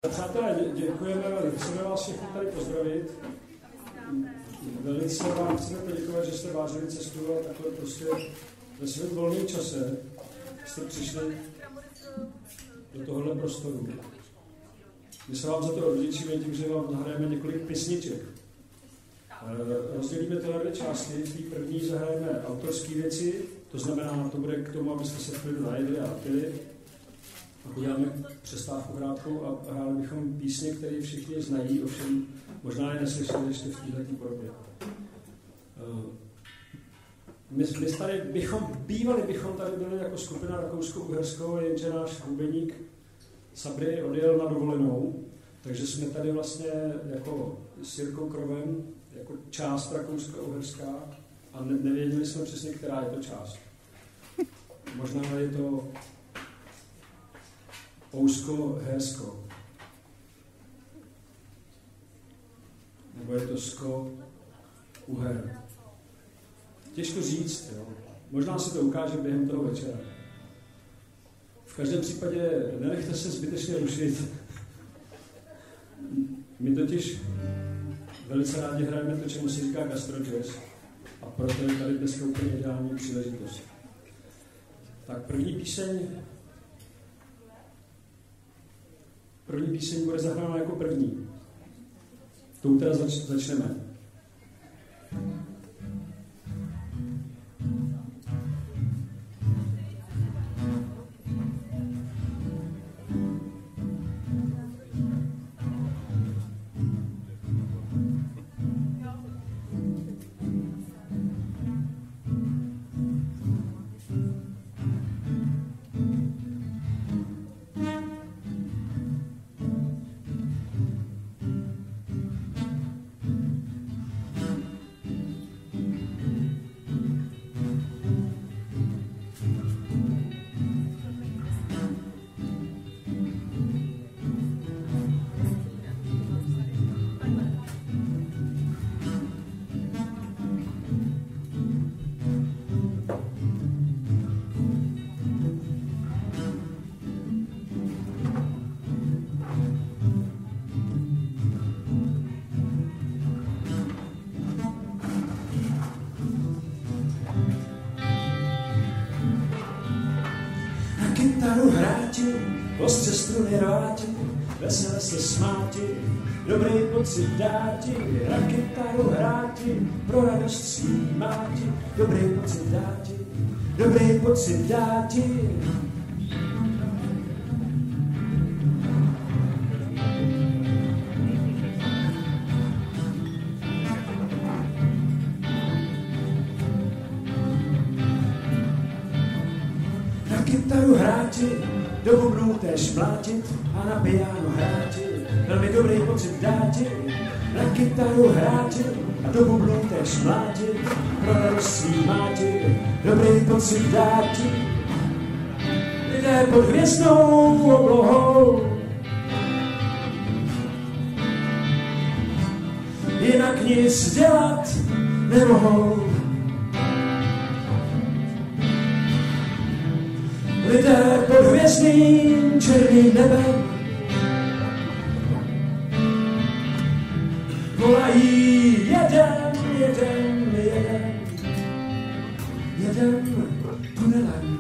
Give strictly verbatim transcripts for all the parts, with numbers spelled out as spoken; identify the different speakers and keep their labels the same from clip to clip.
Speaker 1: Přátelé, děkujeme, chceme vás všechny tady pozdravit. Velice vám chceme poděkovat, že jste vážili cestu a takhle prostě ve svém volném čase jste přišli do tohohle prostoru. My se vám za to odvděčíme tím, že vám zahrajeme několik písniček. Rozdělíme to na dvě části. V té první zahrajeme autorské věci, to znamená, to bude k tomu, abyste se v klidu najedli a pili. A uděláme přestávku krátkou a hráli bychom písně, které všichni znají, ovšem možná je neslyšeli ještě v této podobě. My, my tady bychom, bývali bychom tady byli jako skupina rakousko-uherskou, jenže náš bubeník Sabry odjel na dovolenou, takže jsme tady vlastně jako s Jirkou Krovem, jako část rakousko-uherská a ne, nevěděli jsme přesně, která je to část. Možná je to Ousko-Hersko. Nebo je to Sko-Uher. Těžko říct, jo. Možná se to ukáže během toho večera. V každém případě nenechte se zbytečně rušit. My totiž velice rádi hrajeme to, čemu se říká gastrojazz. A proto je tady dneska úplně ideální příležitost. Tak první píseň První píseň bude zahrána jako první. Tou teda zač- začneme. Kytaru hráti, ostře struny ráti, vesele se smáti, dobrý pocit dáti, na kytaru hráti, pro radost svý máti, dobrý pocit dáti, dobrý pocit dáti. Kytaru hráti, do bubnů též mlátit a na piano hráti, velmi dobrý pocit dáti. Na kytaru hráti a do bubnů též mlátit, pro radost svý máti, dobrý pocit dáti. Lidé pod hvězdnou oblohou, jinak nic dělat nemohou. Lidé pod hvězdným černým nebem volají jeden, jeden, jeden, jeden tunelem.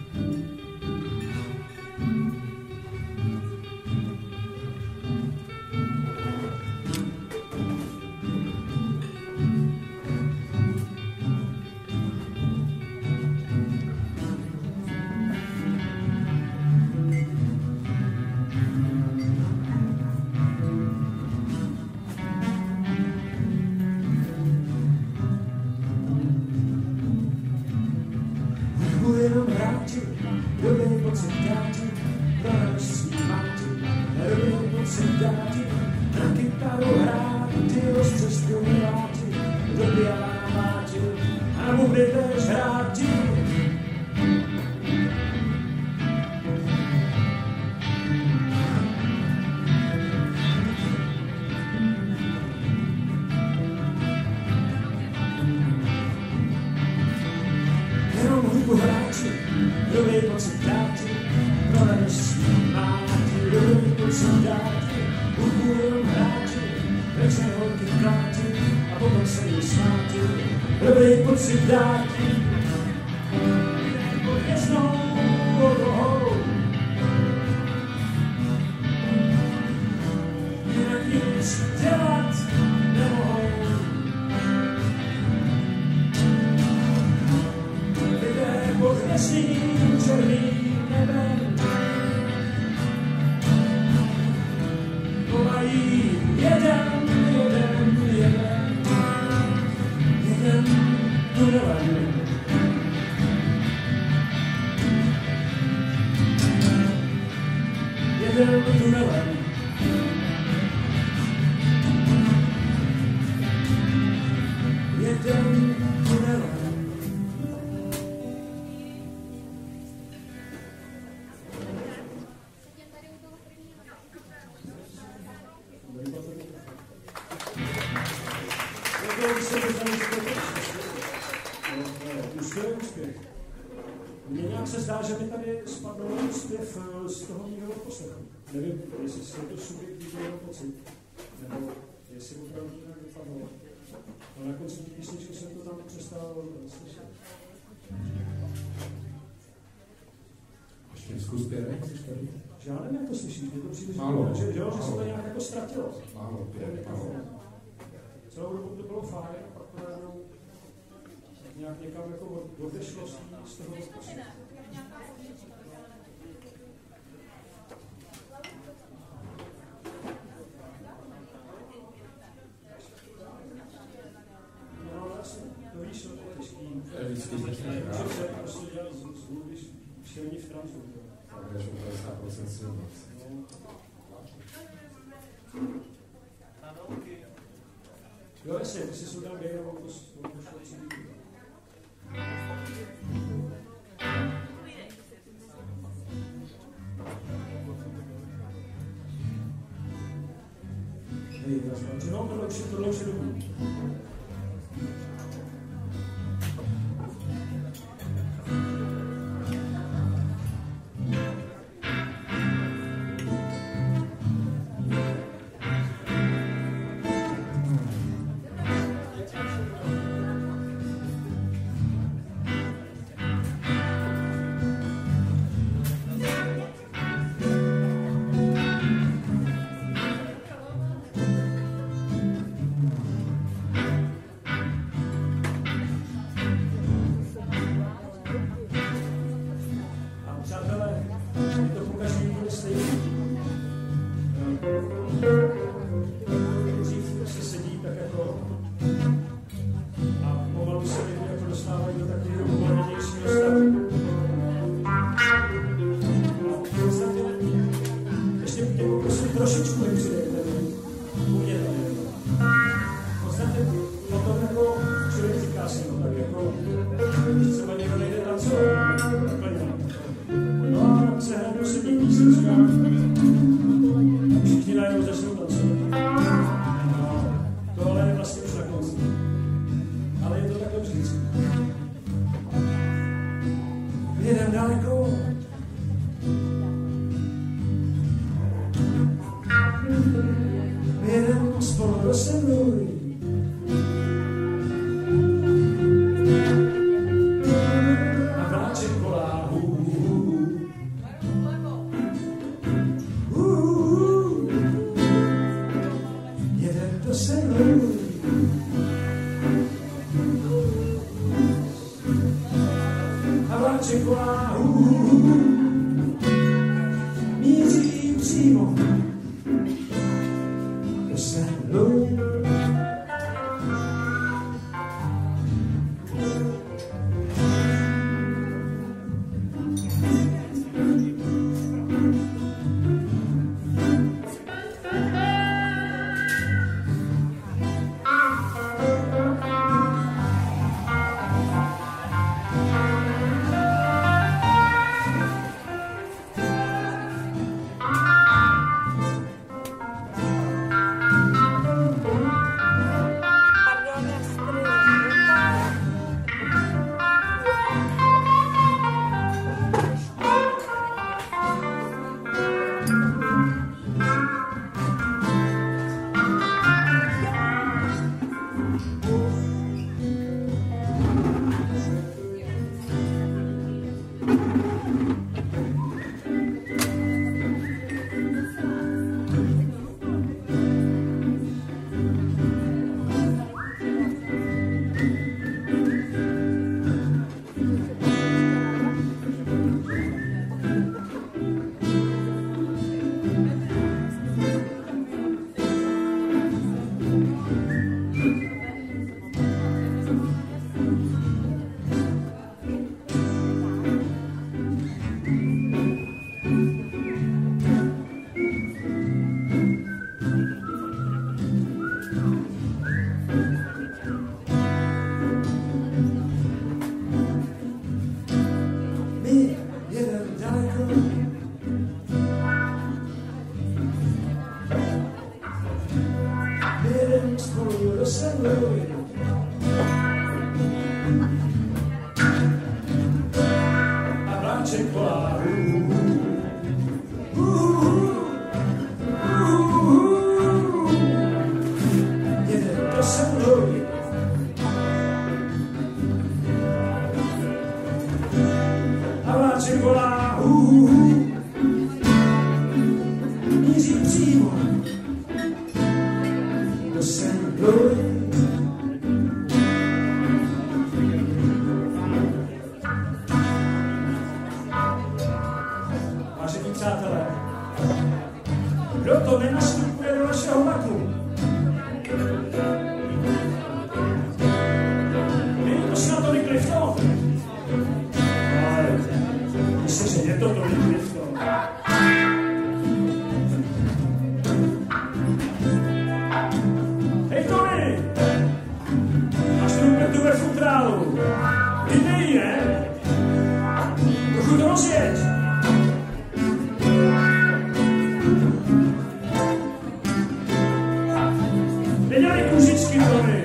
Speaker 1: Jenom hráči, dobrý pocit dáti, pro radost svý máti, dobrý pocit dáti, na kytaru hráti, ostře struny ráti, do piana máti, a na bubny též hráti. Jenom hudbu hráči, dobrý pocit dáti, pro radost svý máti, dobrý pocit dáti. hudbu jenom hráči, večer holky v pláči a potom se jim smáti, dobrý pocit dátí, pod hvězdnou oblohou. Jinak nic dělat nemohou. Lidé pod hvězdným černým nebem volají jeden, jeden, jeden, jeden tunelem. Jeden tunelem. Jeden tunelem. Mně nějak se zdá, že mi tady spadl zpěv z toho mýho poslechu. Nevím, jestli je to subjektivní pocit, nebo jestli opravdu to nějak vypadlo. Ale na konci písničky jsem to tam přestal slyšet.
Speaker 2: Ještě zkus pěrek, jsi tady?
Speaker 1: Já nevím, jak to slyšíš, mě to přijde,
Speaker 2: málo,
Speaker 1: že, že,
Speaker 2: málo.
Speaker 1: že se to nějak jako ztratilo.
Speaker 2: Málo, pěrek, málo.
Speaker 1: Celou dobu to bylo fajn, a pak to najednou nějak někam jako odešlo z toho poslechu.
Speaker 2: Vždycky začneš hrát.
Speaker 1: Co se prostě dělat zvuk, když je oni v transu.
Speaker 2: Tak jdeš o padesát procent silnost.
Speaker 1: Jo, jasně, ty si soudal běh, nebo to šlo cítit. Hej, jasně, no, tohle už je, tohle už je dobrý. spolu dosedli. A vláček volá. Jede do sedli. A vláček volá. Míří přímo do sedli. Vážení přátelé, kdo to nenastupuje do našeho vlaku? Není to snad tolik Clifton? Ale myslím, že je to tolik Clifton. Hej Tony! Máš trumpetu ve futrálu. Vydej, ne? Trochu to rozjeď. Nedělej kužičky, Tony.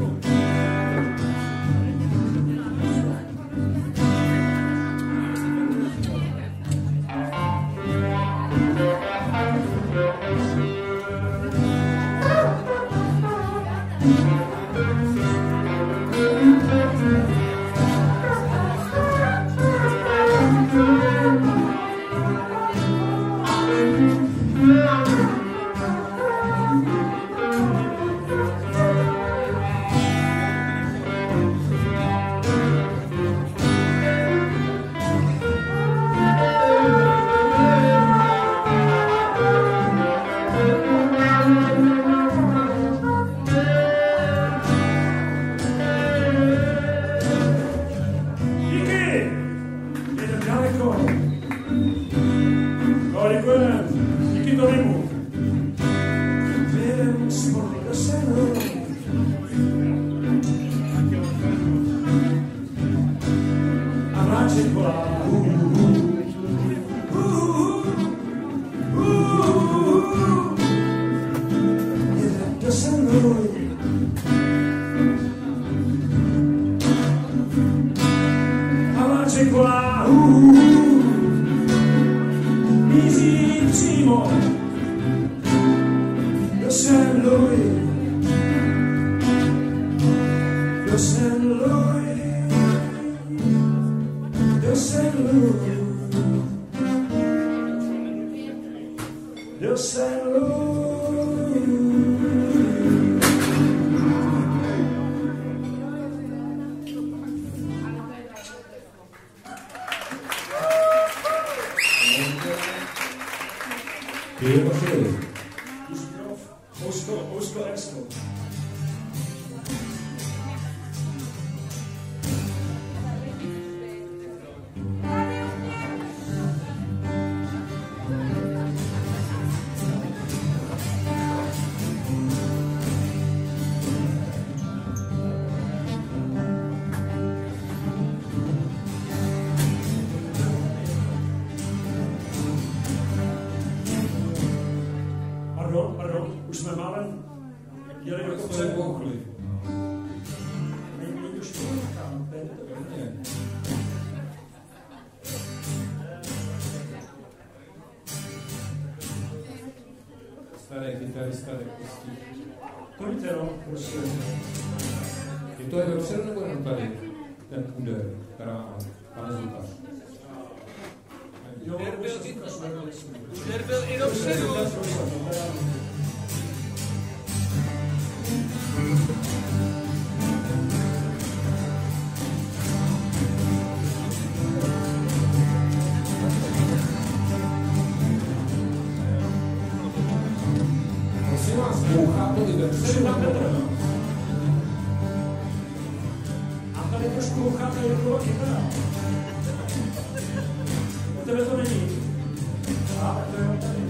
Speaker 1: Díky Tonymu. Vyjedeme spolu do sedli. A vláček volá. Jede do sedli. A vláček volá. Míří přímo do Saint Louis, do Saint Louis, do Saint Louis, do Saint Louis.
Speaker 2: Je to chvíli.
Speaker 1: Ousko, ousko, ousko. Pardon, pardon, už jsme málem jeli do kopce. Není to školka, ne?
Speaker 2: Staré kytarista, tak pustí.
Speaker 1: To víte, no, prostě.
Speaker 2: Je to je dopředu nebo jenom tady? Ten úder, která pane zvukař.
Speaker 1: Úder
Speaker 3: byl, úder byl i dopředu.
Speaker 2: Prosím vás, bouchá to i dopředu.
Speaker 1: A tady trošku bouchá tady do kytara. U tebe to není. A to je tady.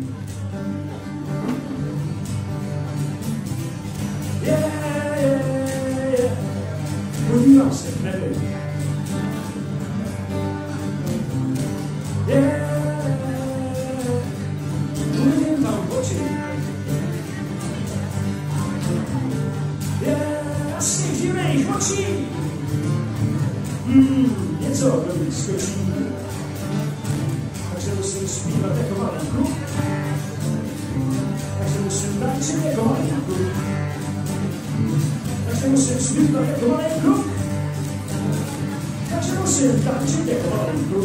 Speaker 1: Yeah, yeah, yeah. Podívám se, nevím. Yeah, uvidím tam oči. skočí, takže musím zpívat jako malý kluk, takže musím tančit jako malý kluk, takže musím zpívat jako malý kluk, takže musím tančit jako malý kluk.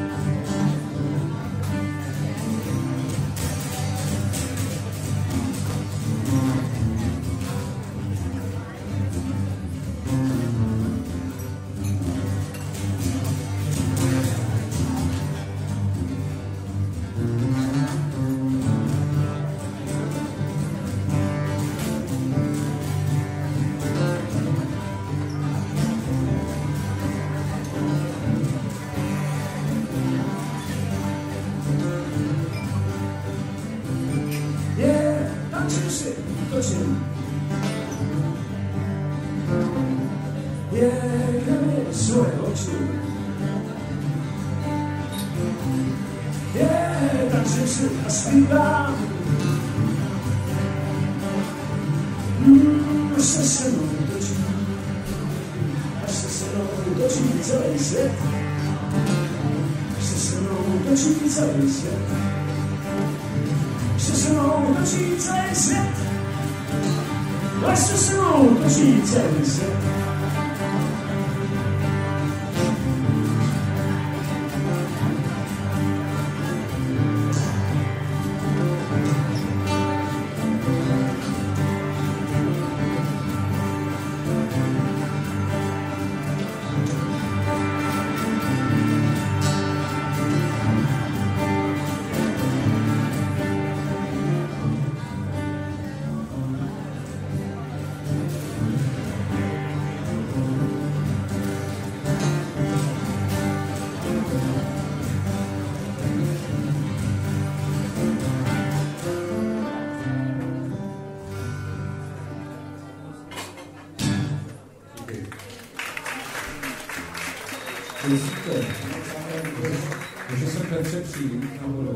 Speaker 2: Takže jsem Petře přijím na vodu.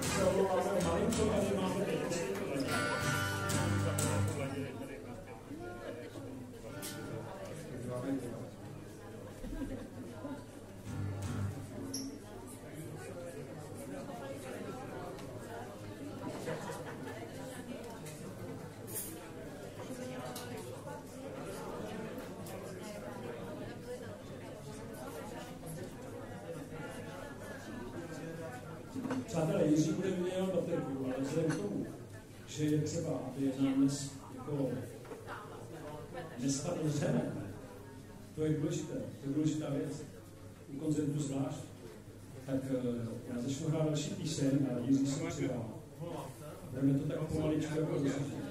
Speaker 1: Přátelé, Jiří bude měl baterku, ale vzhledem k tomu, že je třeba, aby je nám dnes jako nespadl z řemek, to je důležité, to je důležitá věc, u koncertu zvlášť, tak já začnu hrát další píseň a Jiří se přidá. Budeme to tak pomaličku jako rozhodnout.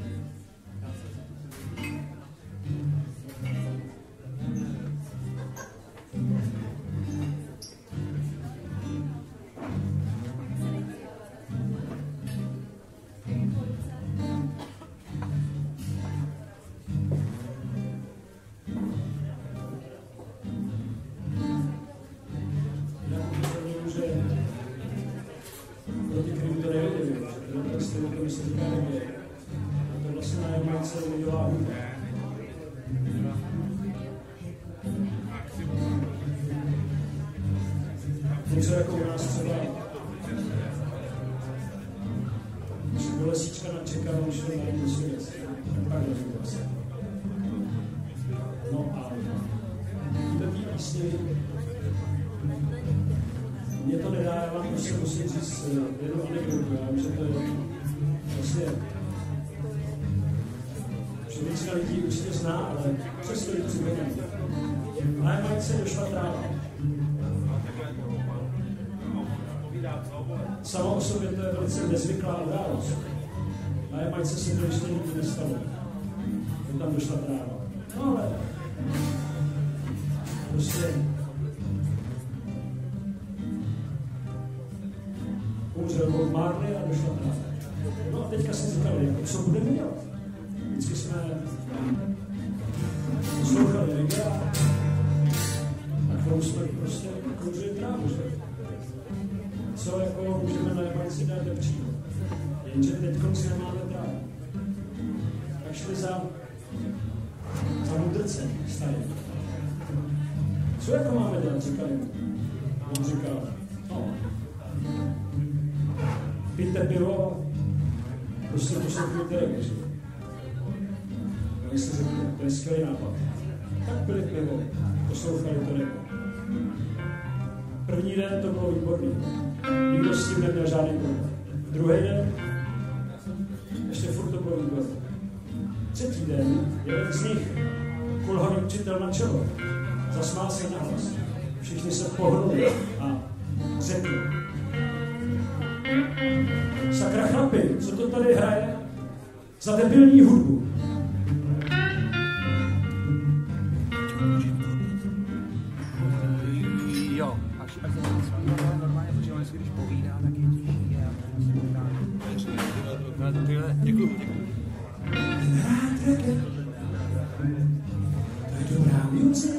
Speaker 1: Něco jako u nás třeba bolesíčka načeká, už to mají musí pak rozumí se. No a do té písně mě to nedá, já vám prostě musím říct jednu anekdotu, já vím, že to je vlastně že většina lidí určitě zná, ale přesto ji připomínám. Na Jamajce došla tráva. Sama o sobě to je velice nezvyklá událost. Na Jamajce se to ještě nikdy nestalo. že tam došla tráva. No ale prostě umřel Bob Marley a došla tráva. No a teďka jsme říkali, jako, co budeme dělat? Vždycky jsme poslouchali reggae a k tomu jsme prostě kouřili trávu, že? Co jako můžeme na Jamajce dát lepšího? Jenže teď konci nemáme trávu. Tak šli za, za mudrcem starým. Co jako máme dělat, říkali mu. On říkal, no, pijte pivo, prostě poslouchejte reggae. Oni si řekli, to je skvělý nápad. Tak pili pivo, poslouchali to reggae. První den to bylo výborný. Nikdo s tím neměl žádný problém. Druhý den ještě furt to bylo výborný. Třetí den jeden z nich, kulhavý učitel na čelo, zasmál se na hlas. Všichni se pohnuli a řekli: sakra chlapi, co to tady hraje za debilní hudbu?
Speaker 3: Jo, až až to normálně, protože on si když povídá, tak je tichý a no, tyhle, děkuju, děkuju.
Speaker 1: To je dobrá music.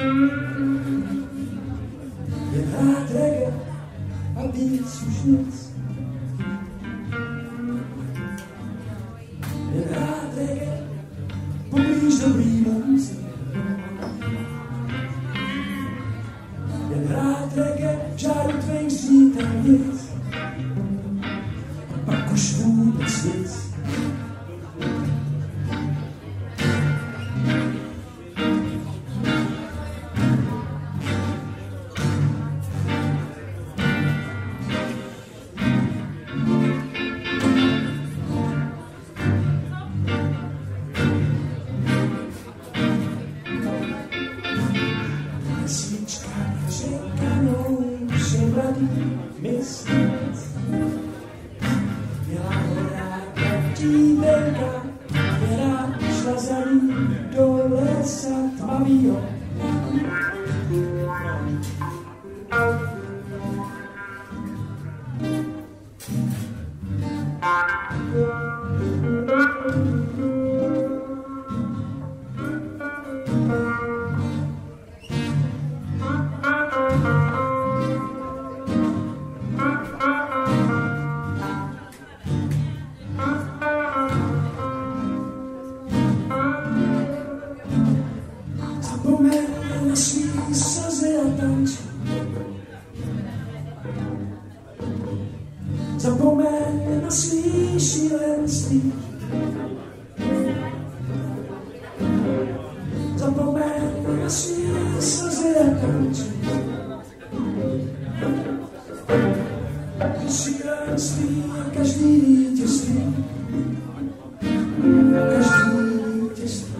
Speaker 1: Je hrát reggae a víc už nic. Je hrát reggae poblíž dobrý muziky. Je hrát reggae v žáru tvých zřítelnic. Pak už vůbec nic. Zapomeň na svý šílenství. Zapomeň na svý slzy a tančí. Šílenství a každý vítězství. Každý vítězství.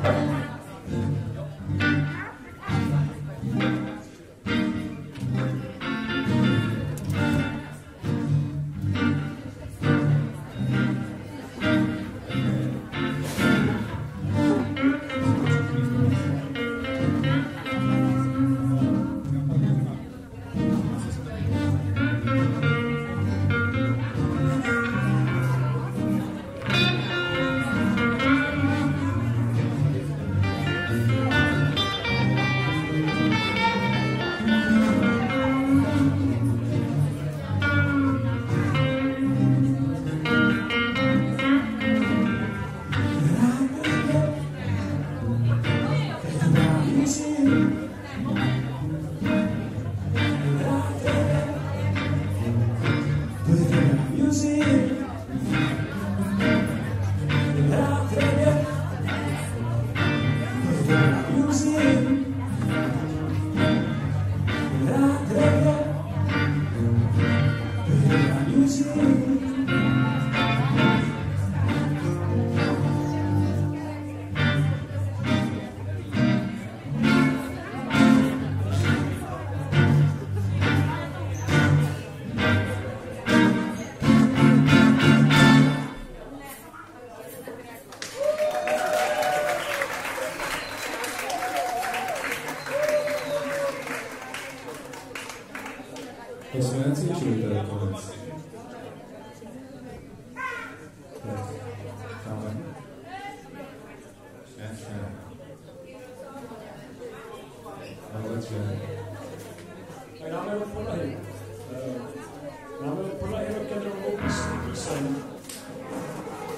Speaker 2: To jsme necvičili teda konec. Dáme? Ne, ne. Ale ne.
Speaker 1: Tak dáme od podlahy. Dáme od podlahy rock'n'rollovou píseň.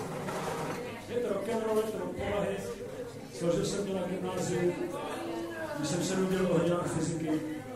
Speaker 1: Je to rock'n'roll, je to od podlahy. Složil jsem to na gymnáziu. když jsem se nudil o hodinách fyziky.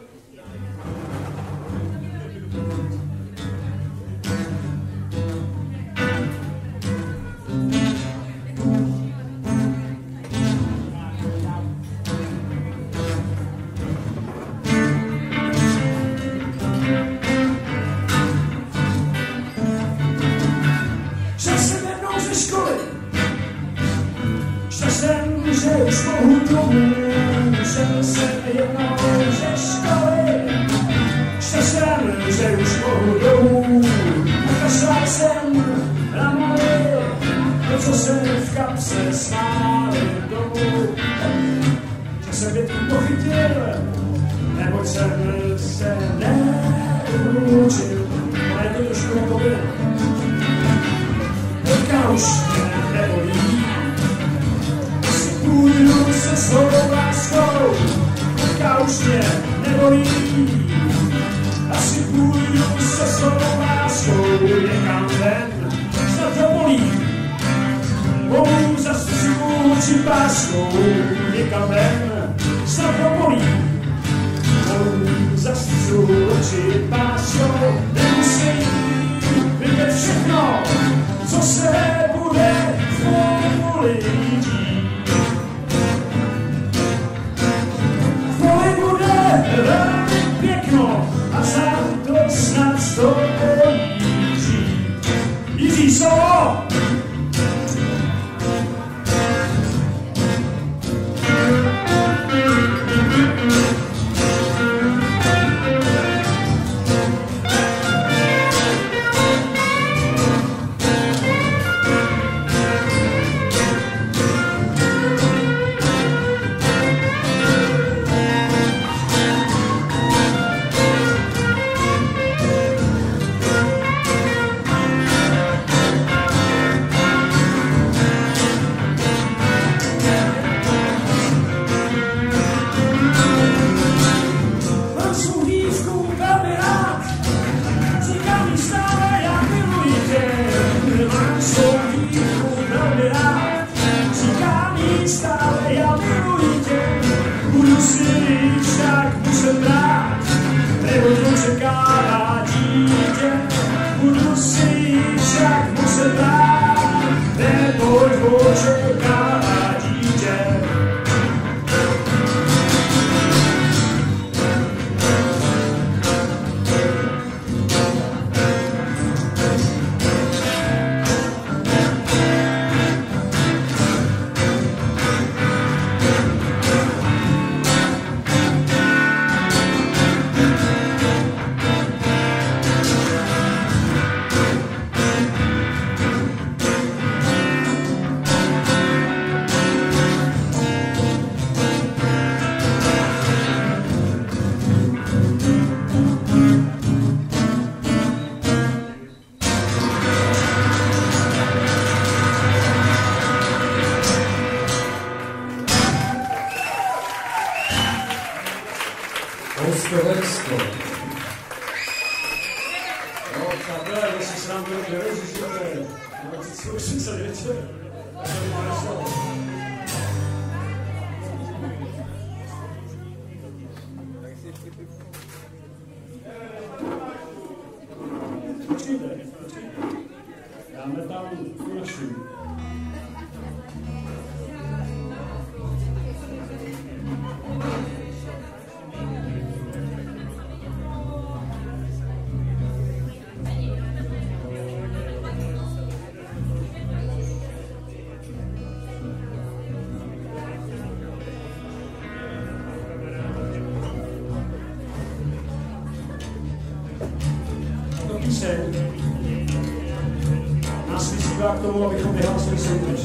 Speaker 1: Nás vyzývá k tomu, abychom vyhlásili soutěž.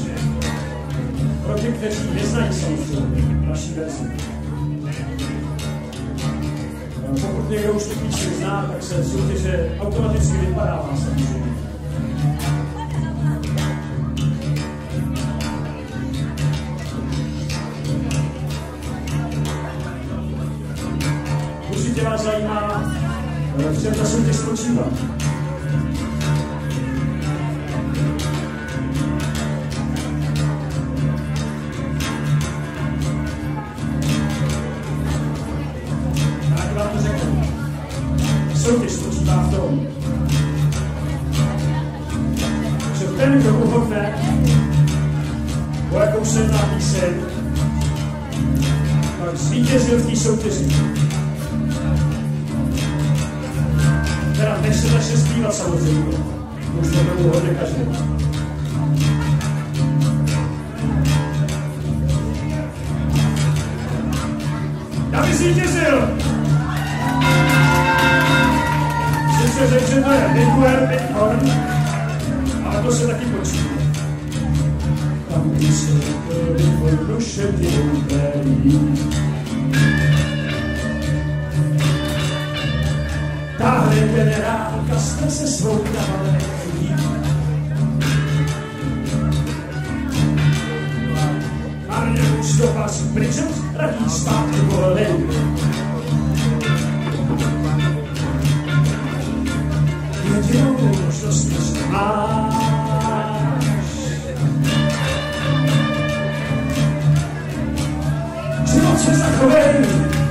Speaker 1: Pro ty, kteří neznají samozřejmě naší verzi. Pokud někdo už tu píseň zná, tak se soutěže automaticky vypadává samozřejmě. Určitě vás zajímá, v čem ta soutěž spočívá. to uhodne, o jakou se jedná píseň, tak zvítězil v té soutěži. Teda než se začne zpívat samozřejmě, už to bylo hodně každý. Já bych zvítězil! Sice řekl, že to je Mikuel Bitcoin, ale to se taky počítá. Tam by se Bitcoin duše ty úterý. Táhle generálka jste se svou kavalerií. A mě už to vás Bridget radí zpátky volej. Jedinou možnost, když máš. Život se zachovej.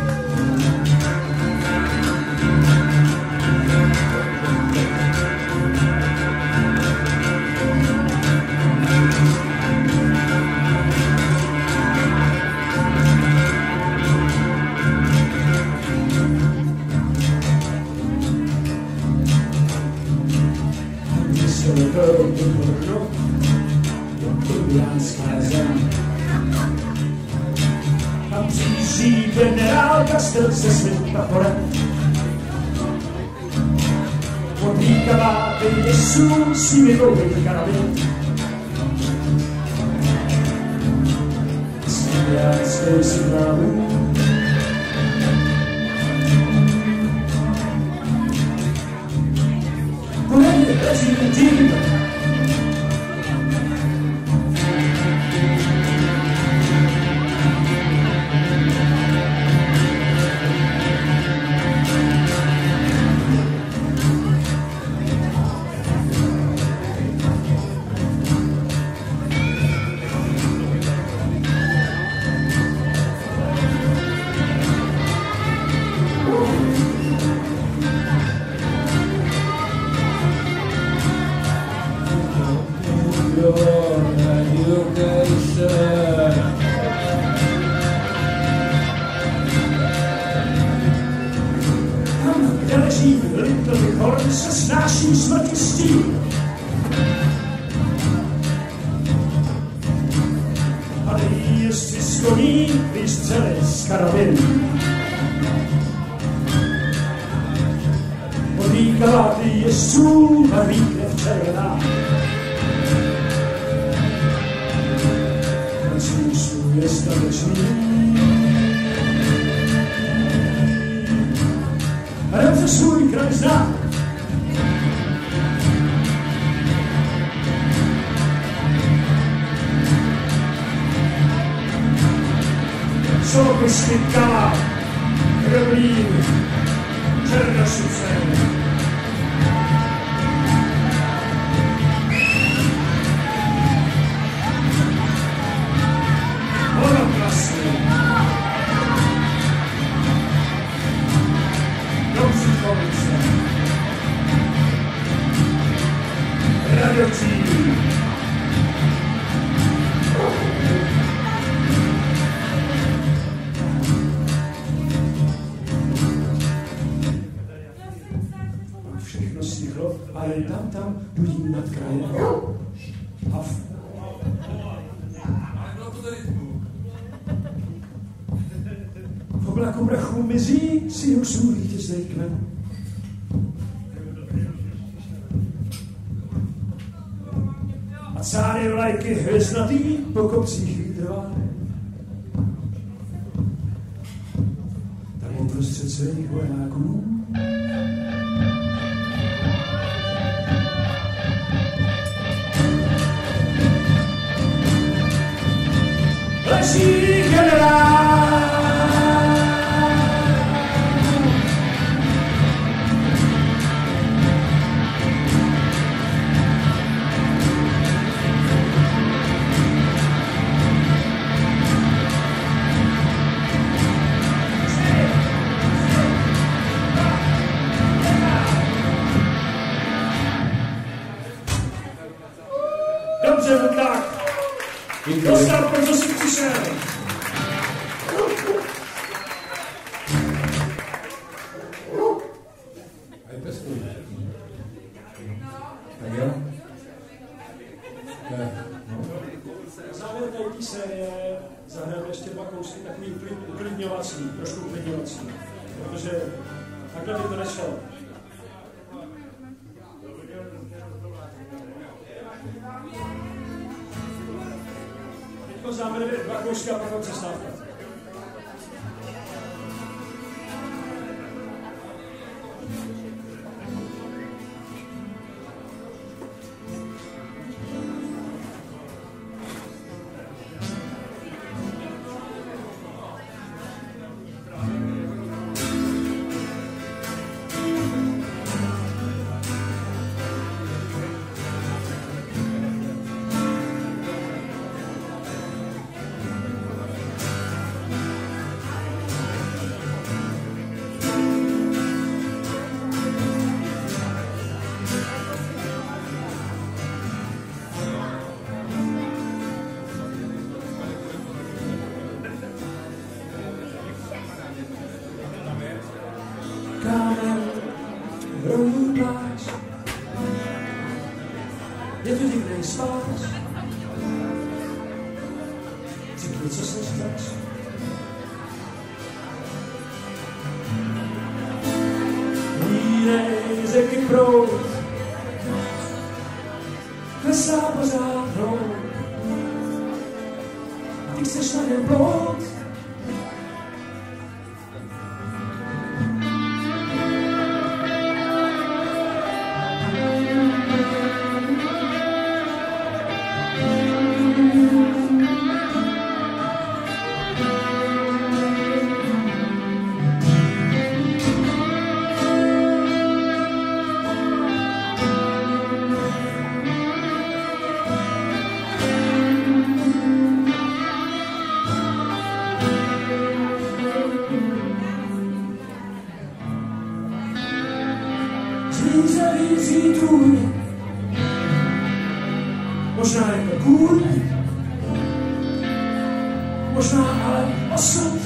Speaker 1: Tam přijíždí generál Kastel se svým taporem. Podlíkavá vyněsů svými dlouhými karabin. Svědělskou signálu. To není rezidní tým. Se snáší smrti stín. A nejízdci z koní výstřely z karabin. Podlíkavá ty jezdců a výkrev červená. Francouzů je statečný. A dobře svůj kraj zná. Sopisky Kala, Kremlín, Černošice. Monoklasy. Dobříkovice. Radocí. Ale tam, tam, dudím nad krajem. A v... v oblaku mrachu mizí si husů vítěznej kmen. A cáry vlajky hvězdnatý po kopcích výtrvá. Tam uprostřed svých vojáků leží generál. dobře, no tak. Dostal, pro co jsi přišel.
Speaker 2: A je testuj. Tak jo? Tak, no.
Speaker 1: Závěr tady série zahrajeme ještě dva kousky takový uklidňovací, trošku uklidňovací, protože takhle by to nešlo. Teďko závěr dva kousky a pak přestávka. Je to divnej spát, řekni, co se chceš. Línej řeky proud, klesá pořád hroud, a ty chceš na něm plout. Zvířelý trůň, možná je to kůň, možná ale osud.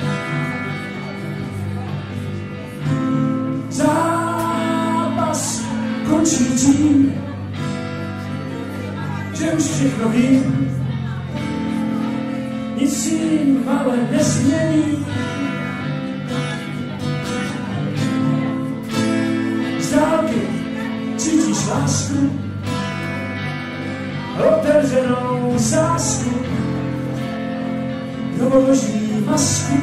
Speaker 1: Zápas končí tím, že už všechno vím, nic si jim ale nezmění. Dálky cítíš lásku, otevřenou sásku, kdo odloží masku.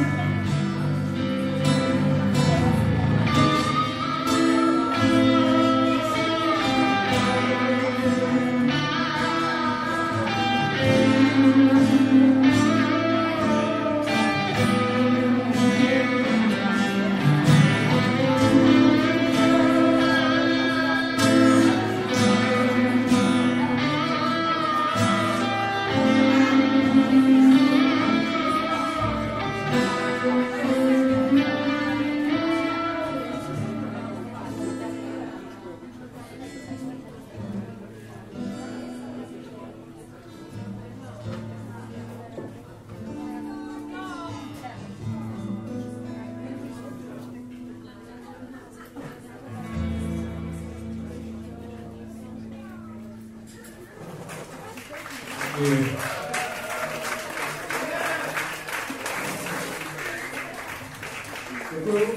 Speaker 1: Děkuju.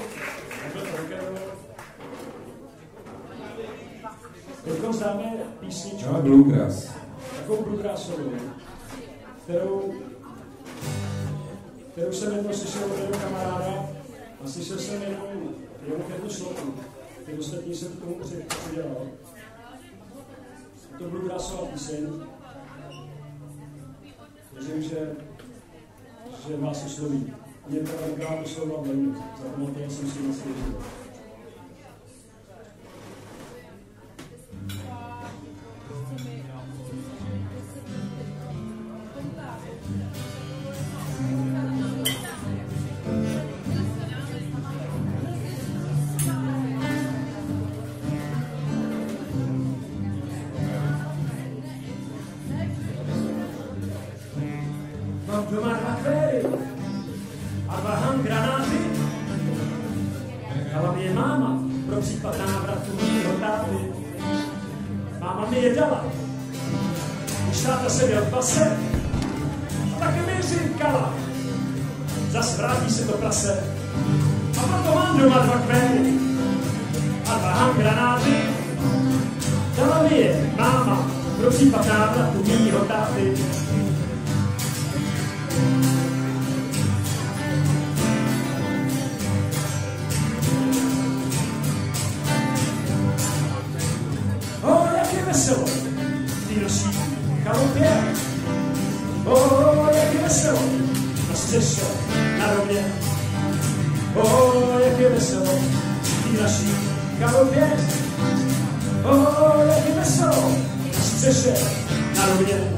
Speaker 1: Teď zdáme písničku.
Speaker 2: No, bluegrass.
Speaker 1: Takovou bluegrassovou, kterou, kterou jsem jednou slyšel od jednoho kamaráda a slyšel jsem jednou, jenom jednu sloku. Ty ostatní jsem k tomu přidělal. Je to bluegrassová píseň. Věřím, že, že vás osloví. Mě to tenkrát oslovila velmi. Zapamatoval jsem si na svůj život. Mám doma dva kvéry a dva handgranáty. Dala mi je máma pro případ návratu mýho táty. Máma mi je dala, když táta seděl v base, a taky mi říkala, zas vrátí se to prase. A proto mám doma dva kvéry a dva handgranáty. Dala mi je máma pro případ návratu mýho táty. O, jak je veselo v té naší chalupě. O, jak je veselo na střeše, na domě. O, jak je veselo v té naší chalupě. O, jak je veselo na střeše, na domě.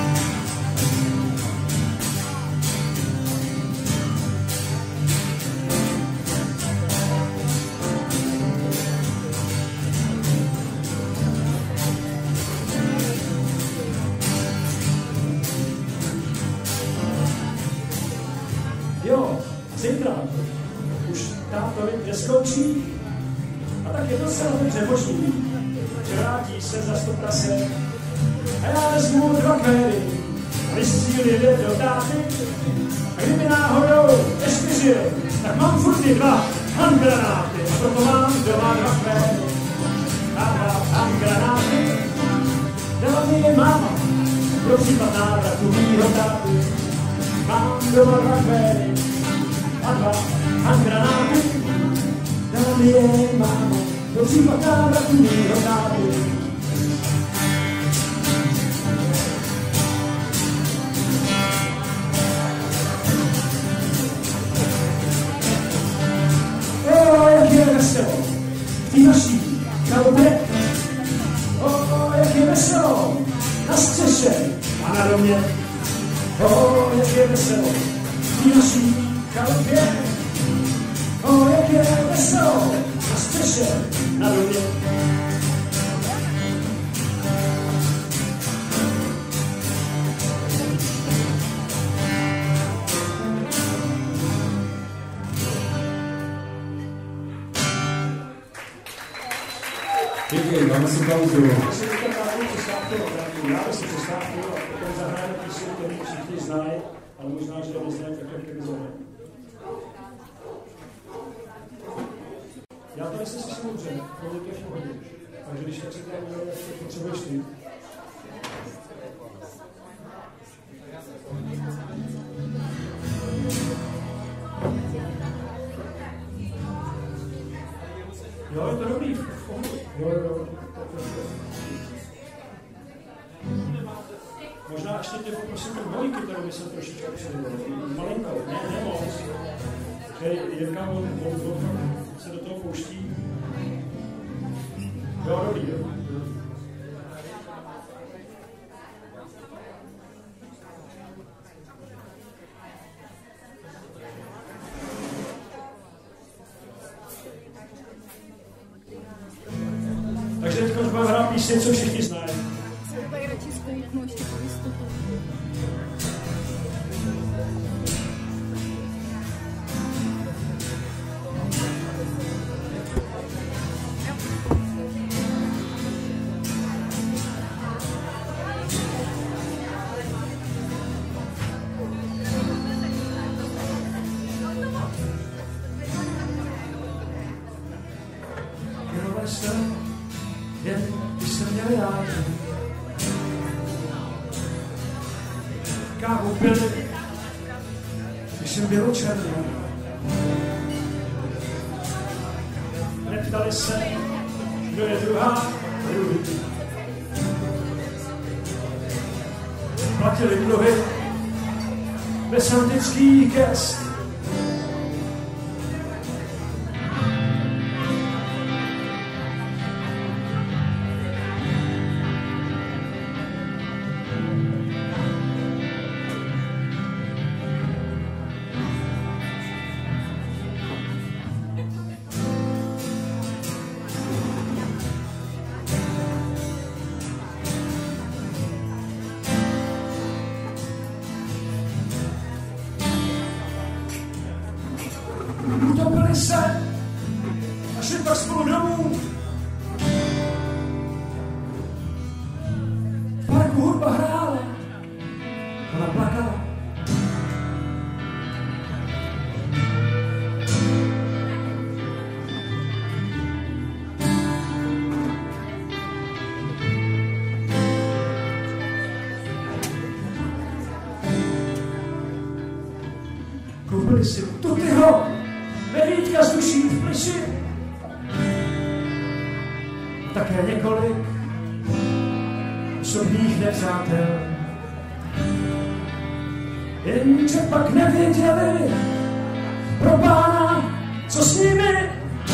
Speaker 1: Jo, zítra už tátovi neskončí a tak je docela dobře možný, že vrátí se za sto prase a já vezmu dva kvéry a vystřílím je do táty a kdyby náhodou ještě žil, tak mám furt ty dva handgranáty a proto mám doma dva kvéry a dva handgranáty. Dala mi je máma pro případ návratu mýho táty. Mám doma dva kvéry a dva handgranáty. Dala mi je máma pro případ návratu mýho táty. O, jak je veselo v té naší chalupě. O, jak je veselo na střeše a na domě. O, jak je veselo v té naší chalupě. O, jak je veselo na střeše na domě.
Speaker 2: Díky, máme si pauzu.
Speaker 1: Já si teďka táhnu přestávku, já si přestávku a potom zahrajeme písně, který všichni znají, ale možná, že to neznají tak, jak kdyby zahrajeme. Já tady se slyším dobře, kolik je v pohodě. Takže když tak si tady udělám, jak potřebuješ ty. Jo, je to dobrý. Jo, jo. Možná ještě tě poprosím tu dvojky, kterou by se trošičku přidal. Malinkou, ne, ne moc. Že Jirka on, on, on se do toho pouští. Jo, dobrý, jo. Takže teď už budeme hrát písně, co všichni znají.
Speaker 4: Se tak radši stoupnu ještě po výstupu.
Speaker 1: Miloval jsem, jen když jsem měl já. Kávu pili, když jsem byl černý. Neptali se, kdo je druhá, druhý. Platili dluhy, bez antických gest. Koupili se a šli pak spolu domů. V parku hudba hrála, ona plakala. Koupili si Tutyho, medvídka s duší v pliši. A také několik osobních nepřátel. Jenže pak nevěděli pro pána, co s nimi.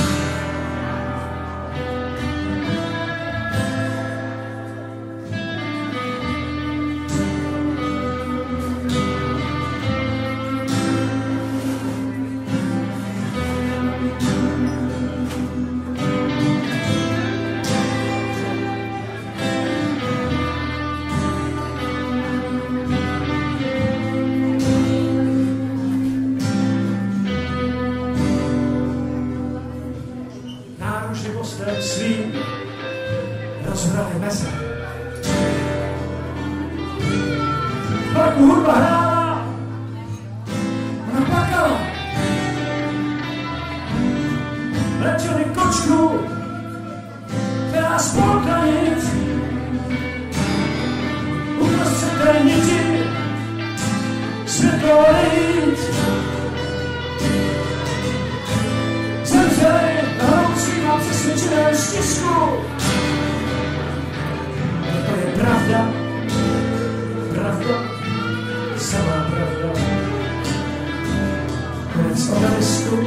Speaker 1: Živostem svým rozhrali meze. V parku hudba hrála, ona plakala. Letěli kočku, která spolkla nic. Uprostřed té niti světlo lejít. Zemřeli na hloučím a přesvědčeném stisku. To je pravda, pravda, samá pravda. Konec obelisku.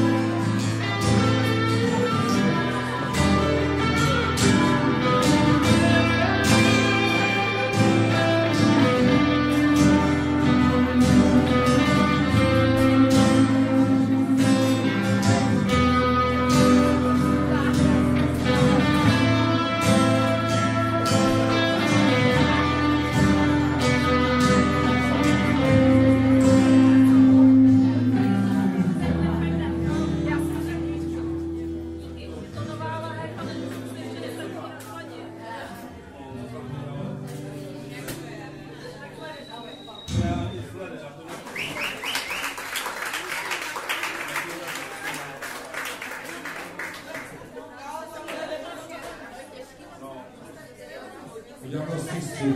Speaker 2: Udělám prostý střih.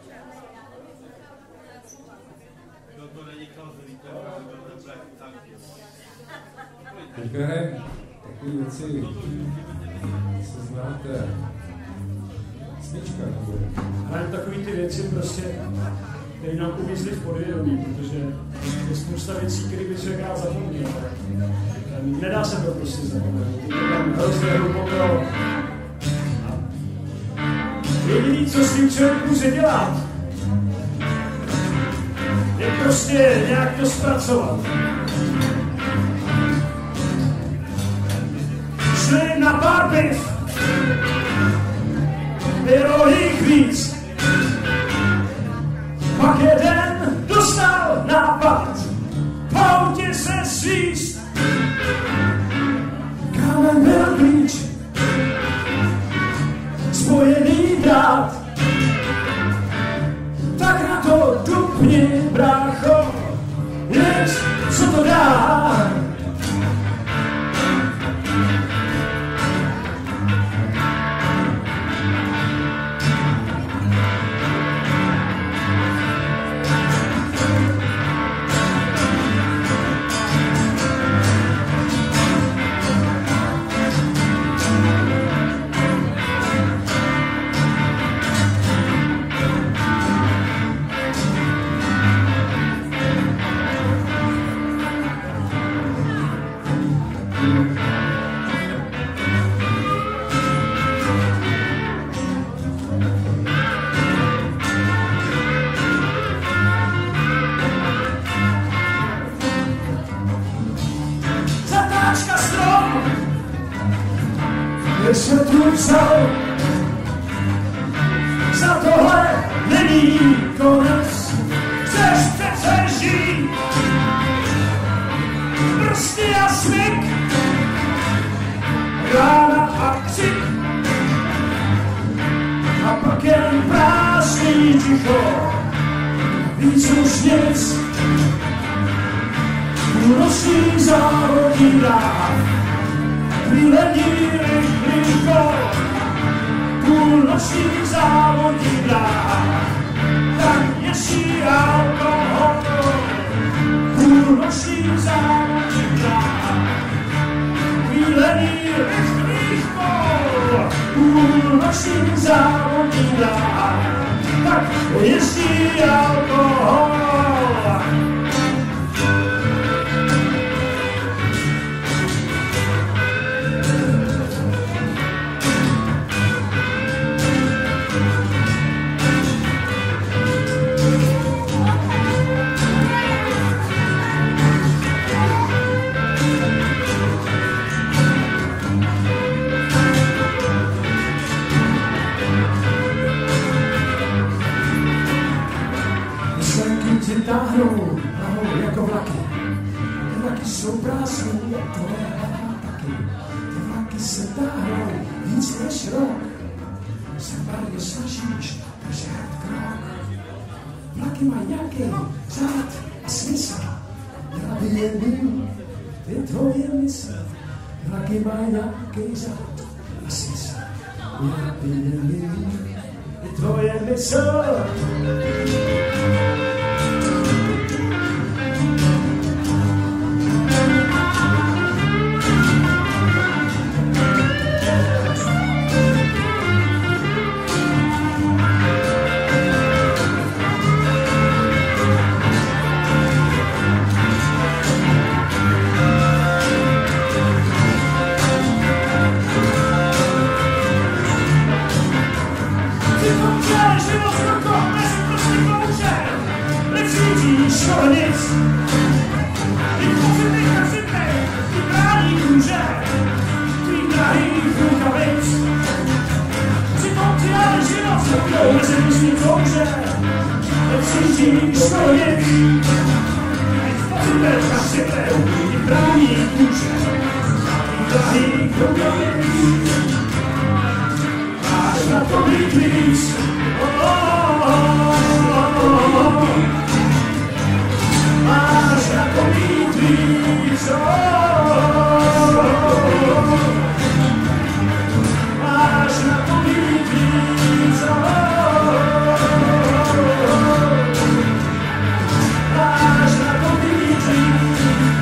Speaker 2: Teďka hrajem takové věci, co znáte. Smyčka nebude.
Speaker 1: Hrajeme takové ty věci prostě, které nám uvízly v podvědomí, protože je spousta věcí, které by člověk rád zapomněl. Nedá se to prostě zapomenout. Je to tam hrozně hluboko. Jediný, co s tím člověk může dělat, je prostě nějak to zpracovat. Šli na pár piv, bylo jich víc. Pak jeden dostal nápad, v autě se svíst. Kámen byl klíč, spojený drát. Tak na to dupni, brácho, jeď, co to dá. Se tu vzal, za tohle není konec, chceš přece žít, prsty a smyk. víc už nic. Půlnoční závodní dráh, vylení rychlý kol. Půlnoční závodní dráh, tak ježí alkohol. Půlnoční závodní dráh, vylení rychlý kol. Půlnoční závodní dráh, tak ježí alkohol. Táhnou hlavou jako vlaky. Ty vlaky jsou prázdný, jak tvoje hlava taky. Ty vlaky se táhnou víc než rok. Se marně snažíš držet krok. Vlaky mají nějaký řád a smysl. Nabíjený je tvoje mysl. Vlaky mají nějaký řád a smysl. Nabíjený je tvoje mysl. Nic. Ty pocity kasity, ty brání kůže, ty drahých rukavic. Přitom ty ale život se mnou mezi myslí kouře, nepřijíždíš do nic. Ty pocity kasity, ty brání kůže, ty drahých rukavic. Máš na to být víc. Oh, oh, oh, oh, oh. Máš na to být víc, máš na to být víc, máš na to být víc.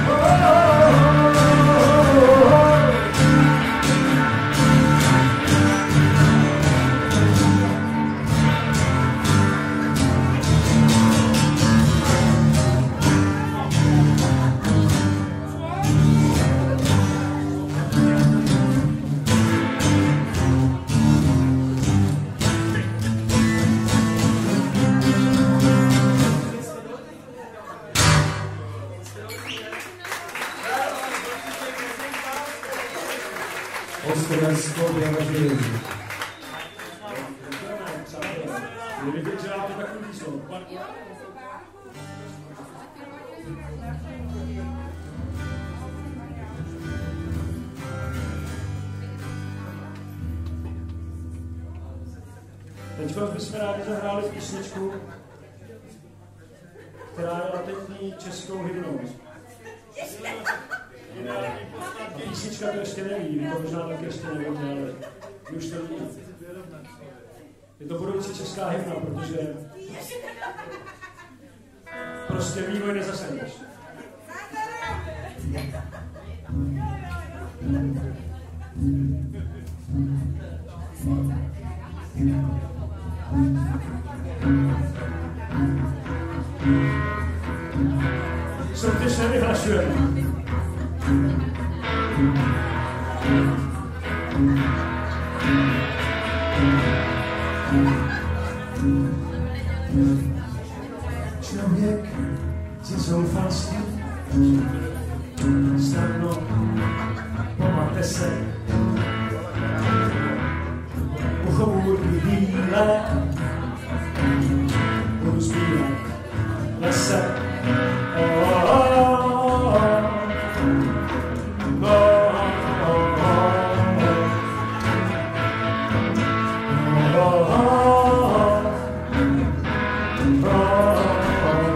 Speaker 2: Hospodářskou vyjádření.
Speaker 1: Kdyby teď děláte takový výslov. Teď bychom rádi zahráli písničku, která je latentní českou hymnou. A písnička to ještě neví, vy to možná taky ještě nevíte, ale vy už to ví. Je to budoucí česká hymna, protože prostě vývoj nezastavíš. Soutěž nevyhlašujeme. Člověk ze zoufalství snadno pomate se uchomůrky bílé budu zpívat v lese. Oh, oh, oh, oh. Oh,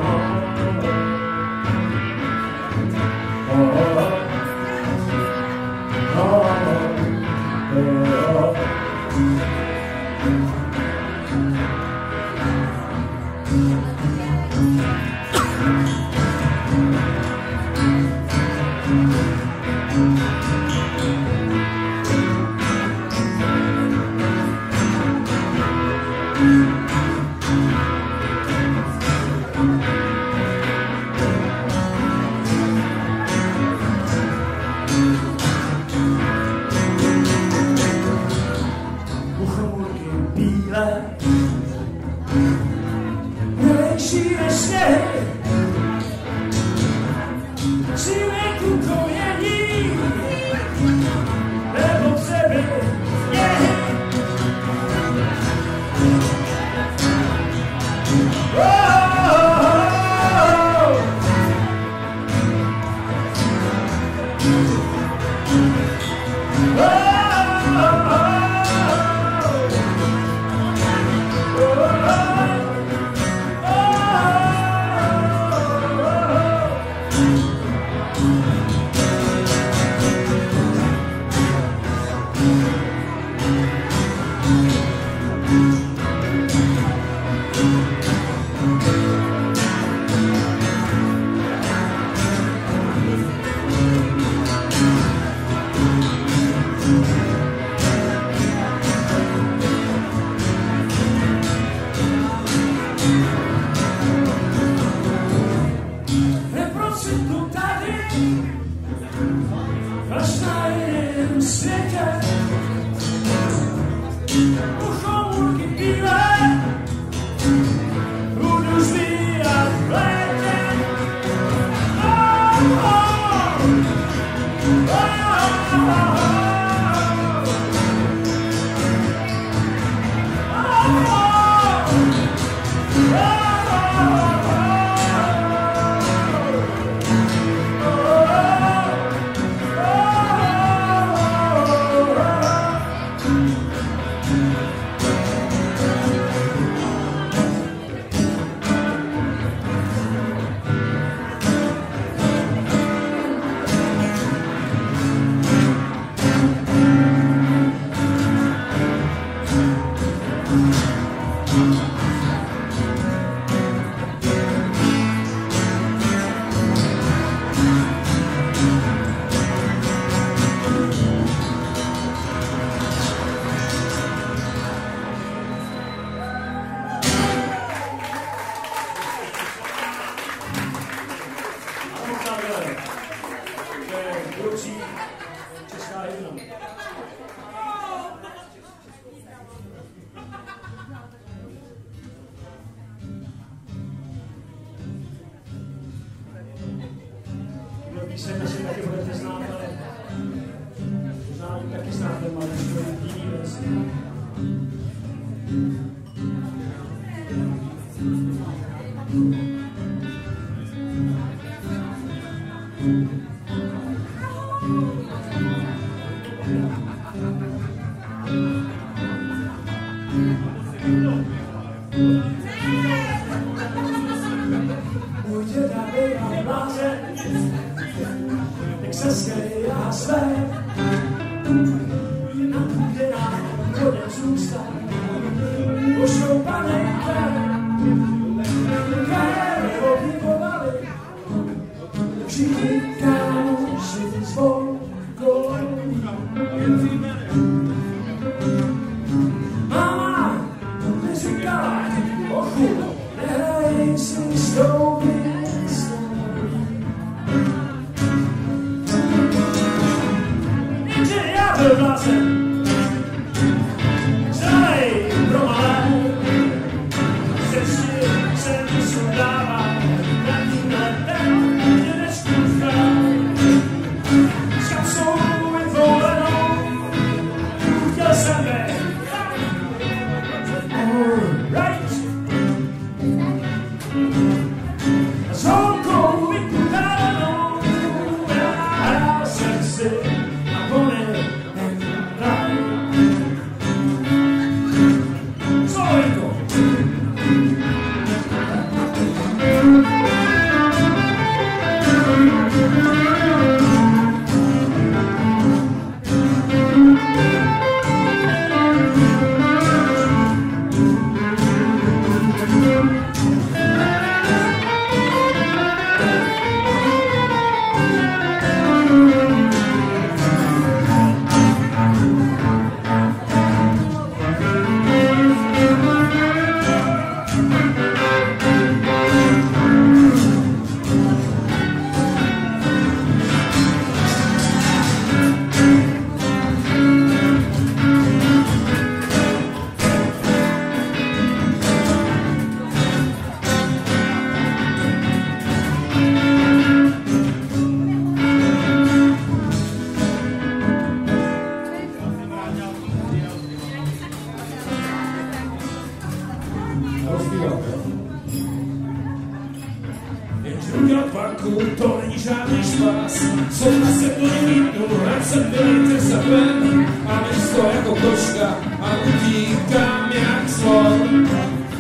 Speaker 5: udělat vaku, to není žádný špás. Sotva se to nevítnu, hned jsem vylejte za ven a místo jako kočka a utíkám jak slon.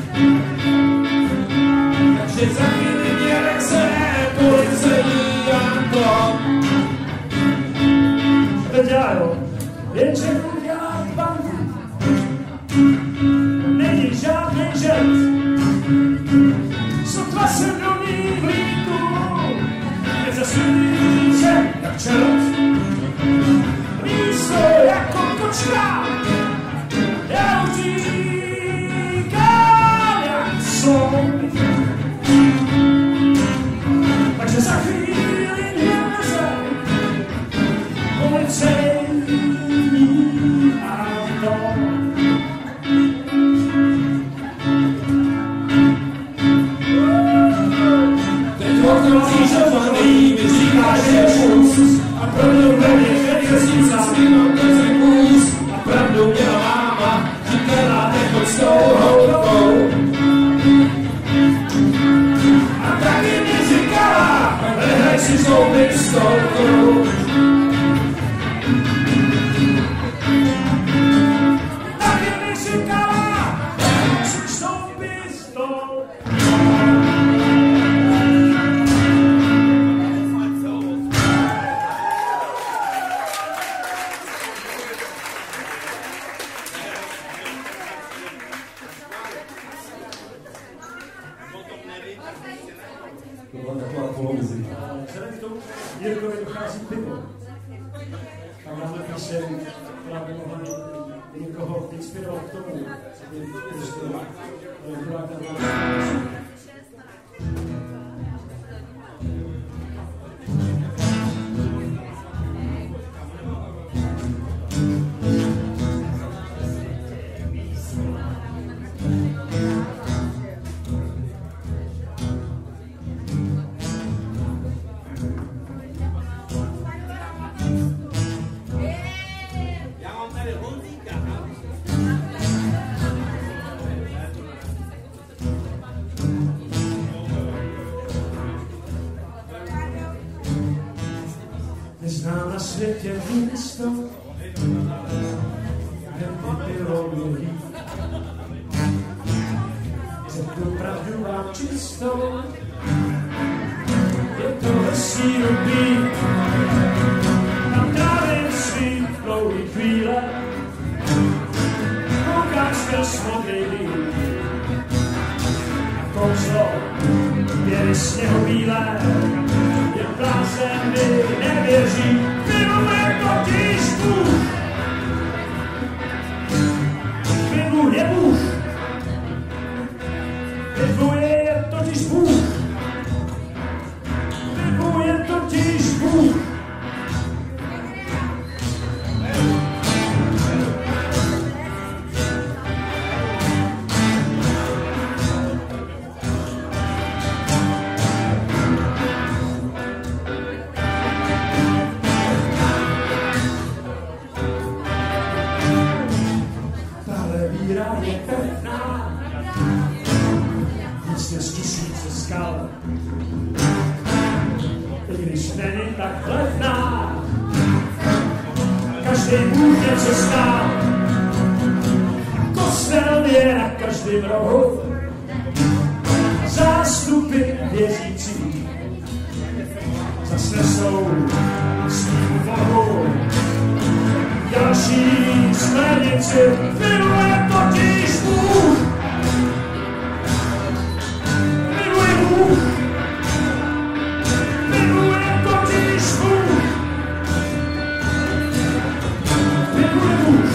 Speaker 5: Takže za chvíli mě nechce policejní Anton.
Speaker 1: Teď já jo, jenže udělat banku, není žádný žert. Sotva jsem do ní vlíknu, nezaslíbí se jak čert. Místo jako kočka, já utíkám jak slon. Takže za chvíli mě nese policejní Anton.
Speaker 5: Křížovaný mi říká, že je šus a pravdou ve mě věřím za svým otevřem kus a pravdou měla máma, říkala nechoď s tou houbkou. A taky mi říkala, nehraj si zouby s toukou. Taky mi říkala, nehraj si zouby s toukou.
Speaker 2: To byla taková polovizí.
Speaker 1: Vzhledem k tomu Jirkovi dochází pivo. A máme píseň, která by mohla někoho inspirovat k tomu, aby prostě byla tam. Neznám na světě místo, kde by bylo milý. Řeknu pravdu vám čistou, je to vesmíru být. Tam trávím svý dlouhý chvíle, koukám skrz modrý líp. A kouzlo běry sněhobílé, jen blázen mi nevěří, miluje totiž Bůh. Miluje Bůh. Miluje totiž Bůh. Miluje totiž Bůh. Víra je pevná, víc než tisíce skal. I když není tak levná, každý Bůh něco stál. Kostel je na každém rohu, zástupy věřící zas nesou svým Bohu. Další sklenici miluje totiž Bůh. Miluje Bůh. Miluje totiž Bůh. Miluje Bůh.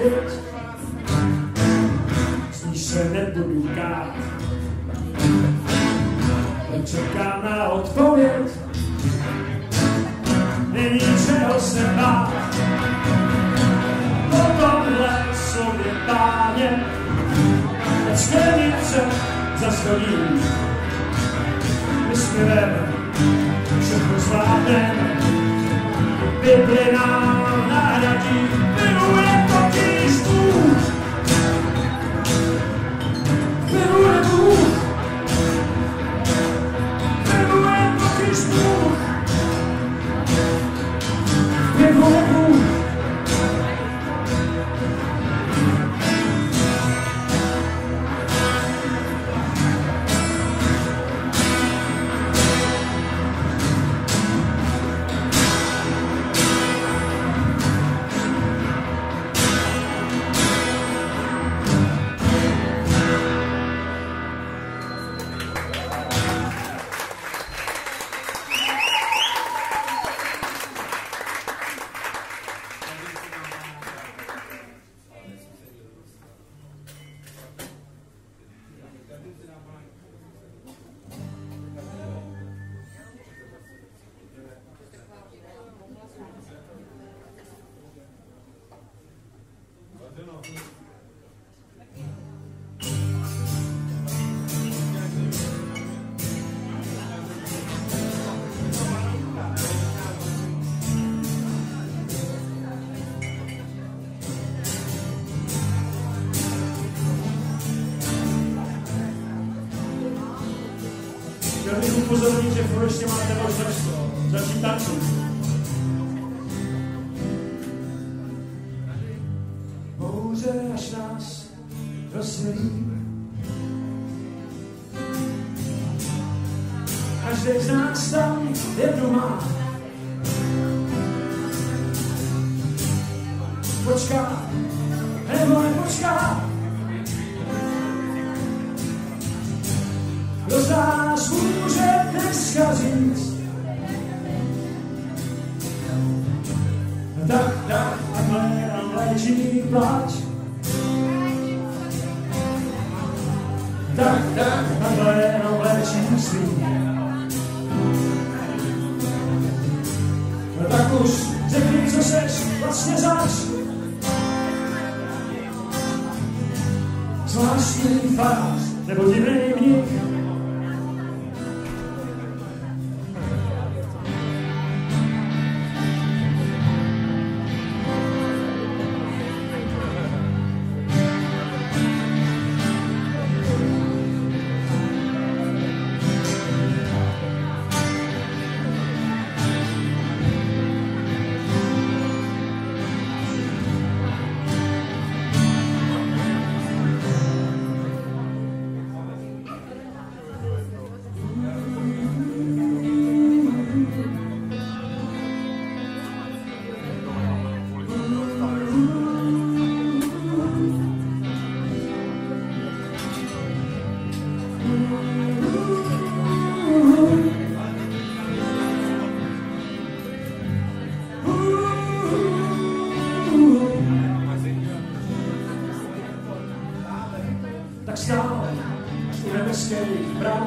Speaker 1: odpověď, z níž se nebudu kát. Čekám na odpověď, není čeho se bát. Po tomhle sobě páně, od sklenice zaschodím. Vysměveme, všechno zvládneme, Bibli nám nahradí, miluje totiž Bůh. Miluje Bůh. Miluje totiž Bůh. Miluje Bůh. Chtěl bych upozornit, že furt ještě máte možnost začít tančit. Bouře až nás rozdělí. Každý z nás tam jednu má. Počká, nebo nepočká. Kdo z nás může dneska říct? Tak, tak, takhle nám léčí pláč. Tak, tak, takhle nám léčí slík. Tak už řekni, co seš vlastně zač. Zvláštní farář nebo divnej mních. Tak stál u nebeských bran.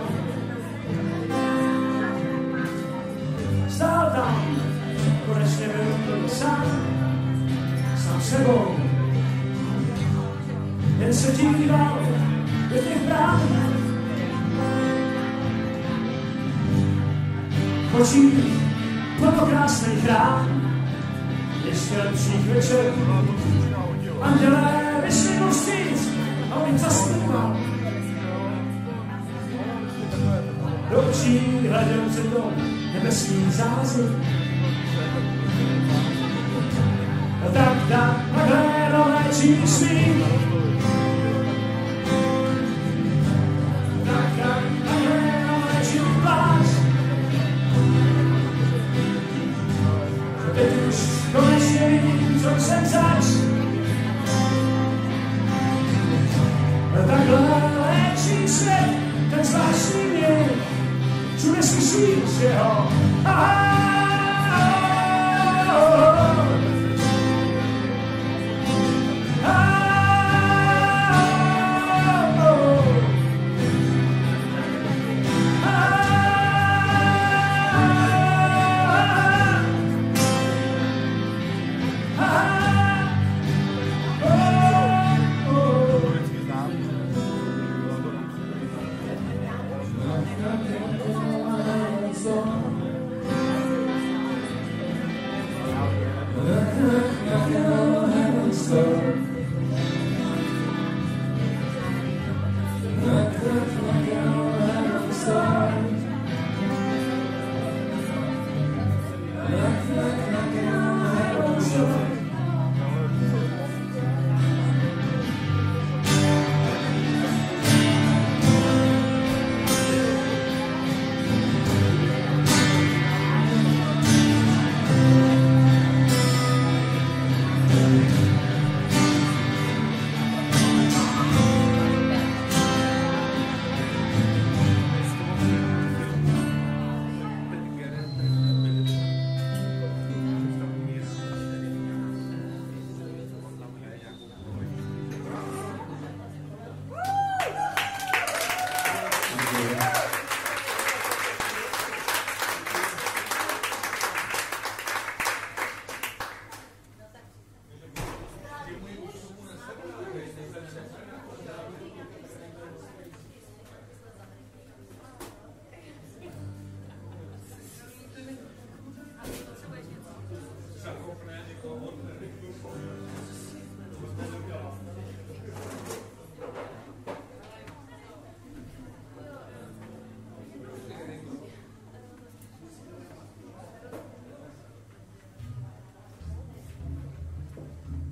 Speaker 1: Stál tam, konečně byl sám, sám sebou. Jen se díval do těch brán. V očích plnokrásný chrám, ještě lepších večer. Andělé vyšli mu vstříc a on jim zaspíval. Do očí hleděl přitom nebeský zázrak. Tak, tak, takhle léčí smích. Tak, tak, takhle léčí pláč. Teď už konečně vidím, co jsem zač. Takhle léčí svět, ten zvláštní mě. Všude slyšíš jeho. Aha,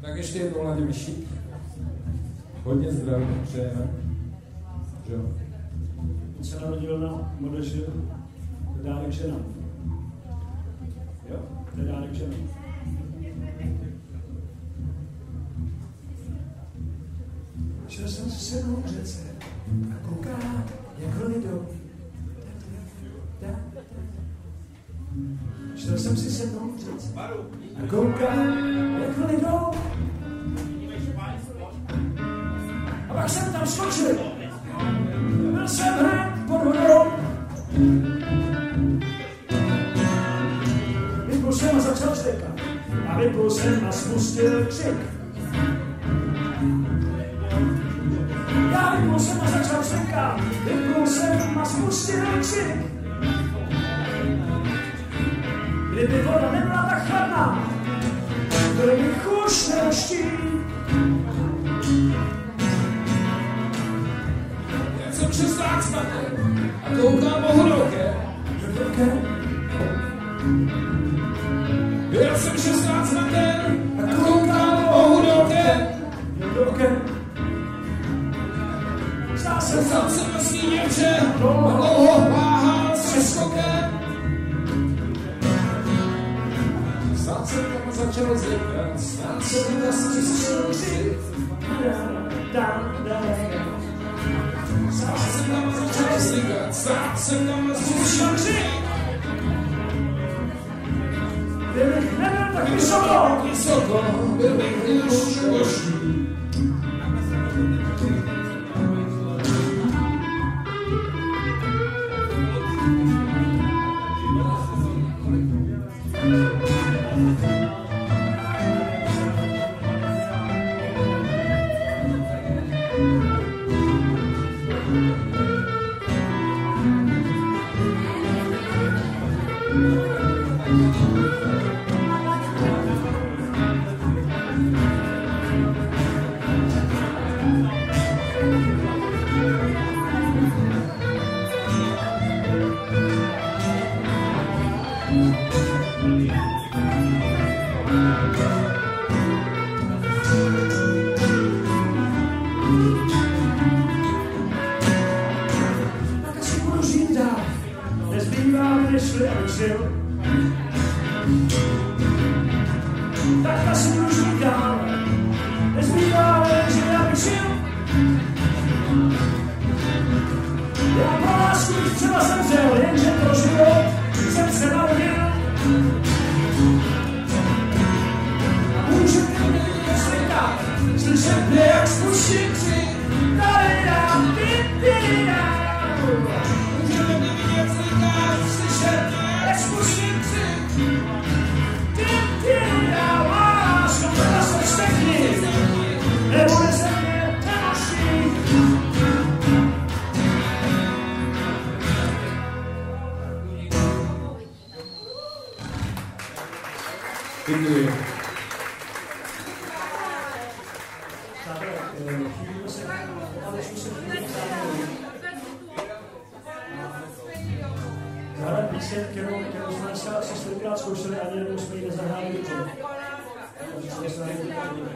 Speaker 2: Tak ještě jednou Láďo Myšík. Hodně zdraví, přejeme. Jo.
Speaker 1: On se narodil na Modeži, to je dárek ženám. Jo, to je dárek ženám. Šel jsem se sednou v řece a koukám, jak vlny jdou. Šel jsem si sednou v řece a koukám, jak vlny jdou. A pak jsem tam skočil. Byl jsem hned pod vodou. Vypul jsem a začal štěkat. A vypul jsem a spustil křik. Já vypul jsem a začal štěkat. Vypul jsem a spustil křik. Kdyby voda nebyla tak chladná, byl bych už neroští.
Speaker 5: Jsem šestnáct smakem a koukám po hudolke. Byl jsem šestnáct smakem a koukám po hudolke.
Speaker 1: Zdá se
Speaker 5: Dostal jsem na svý děvče a dlouho váhal s přeskokem. Stál jsem tam a začal zlikat, stál jsem na svý skřík. Stál jsem tam a začal zlikat, stál jsem tam a začal křik.
Speaker 1: Kdybych nebyl tak vysoko,
Speaker 5: Vysoko, byl bych už boží.
Speaker 1: tak asi budu žít dál. Nezbývá mi, nežli abych žil. Tak asi budu žít dál. Nezbývá mi, nežli abych žil. Já pro lásku bych třeba zemřel, jenže pro život jsem se narodil. A můžu mě slykat, slyšet mě, jak spustím křik. Tady dám, ty, ty dám.
Speaker 5: Můžeme mě vidět slykat, slyšet mě,
Speaker 1: Jak spustím křik. Ty, ty dám, lásko, teda se vztekni. Nebude se mě tenoší.
Speaker 2: Děkuji.
Speaker 1: Přátelé, chvílíme se, Alečku se chvílíme Zahrát píseň, kterou, kterou jsme dneska asi čtyřikrát zkoušeli, ani jednou jsme ji nezahráli dobře. Takže jsme se najít úplně.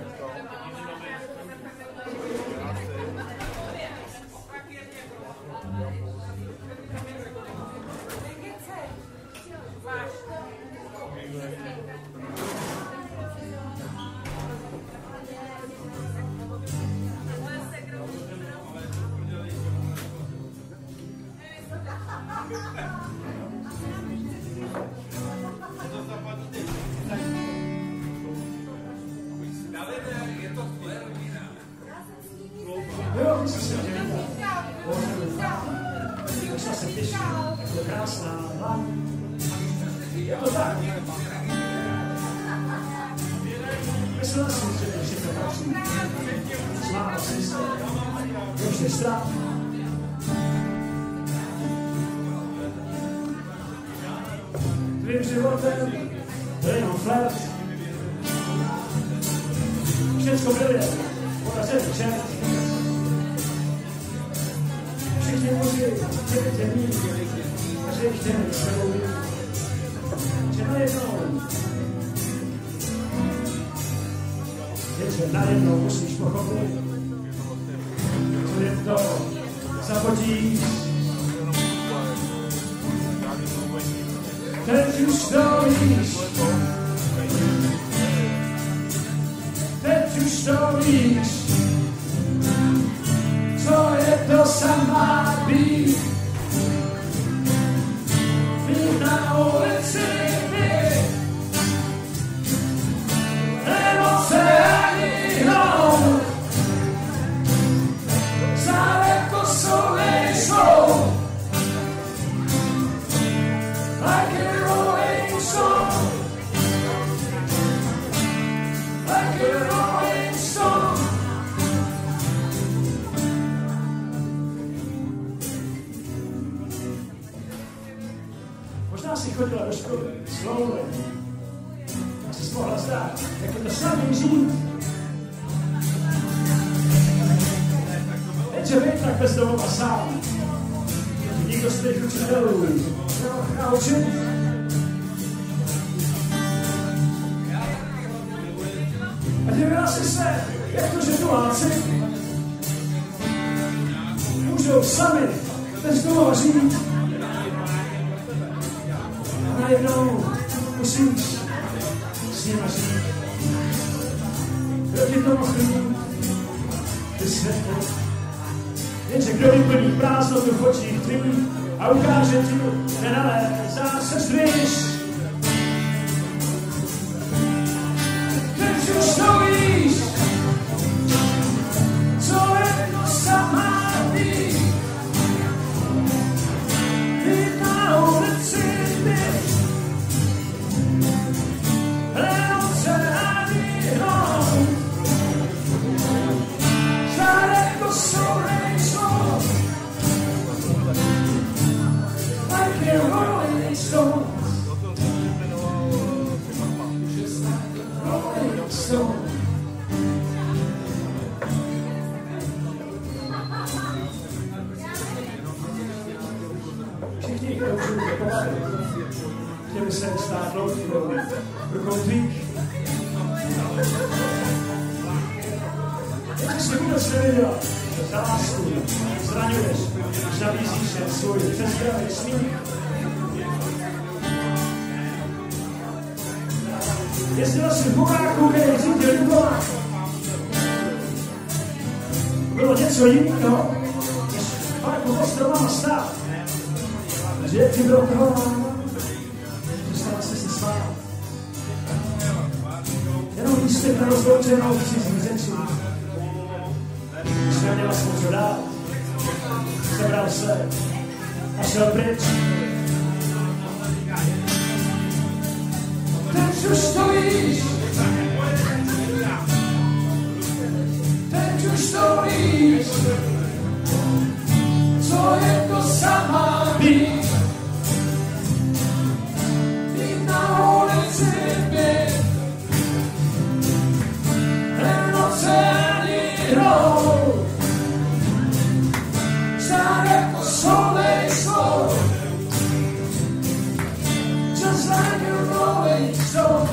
Speaker 1: Jo, my jsme se chtěli dát. Bože, možná se těší. Je to krásná hlava. Je to tak. Myslela si, že to všechno patří. Smála si se. Dobře strach. Tvým životem to je jenom flirt. Všecko byly, pokazili čert. Všichni muži chtěli tě mít, každý chtěli s tebou být. Že najednou je že najednou musíš pochopit, co je to za potíž. Teď už to víš, teď už to víš, co je to sama být. Být na ulici, být, emoce ani hnout, zdaleko jsou nejsou, like a rolling stone, like a rolling stone. Možná si chodila do školy s loulem, a si mohla zdát, jak je to snadný žít. Jenže být tak bez domova sám, nikdo z těch učitelů nemohl naučit. A divila si se, jak to, že tuláci můžou sami bez domova žít. A najednou musíš s nima žít. Kdo ti to mohl mít vysvětlit? Jenže kdo vyplní prázdnotu v očích tvých a ukáže ti, nenalézá se zdvíš. Teď už to víš, co je to sama být. Být na ulici, být, emoce ani hnout, zdaleko jsou nejsou, like a rolling stone, rolling stone. Všichni, kdo můžou pobavit, chtěli se stát loučkou rukou tvých. Jestli si vůbec nevěděla, že za lásku zraňuješ, když nabízíš jen svůj přezdravý smích. Jezdila si v buráku, kde řídil Dubola. Bylo něco jiného, než v parku ostrovama stát. Že ti bylo toho máma, dostala se si smát. Jenom lístek na rozloučenou v cizí řeči. Když neměla svou co dát, sebral se a šel pryč. Teď už to víš, teď už to víš, co je to sama být. Být na ulici, být, emoce ani hnout, zdaleko jsou nejsou, just like a rolling stone,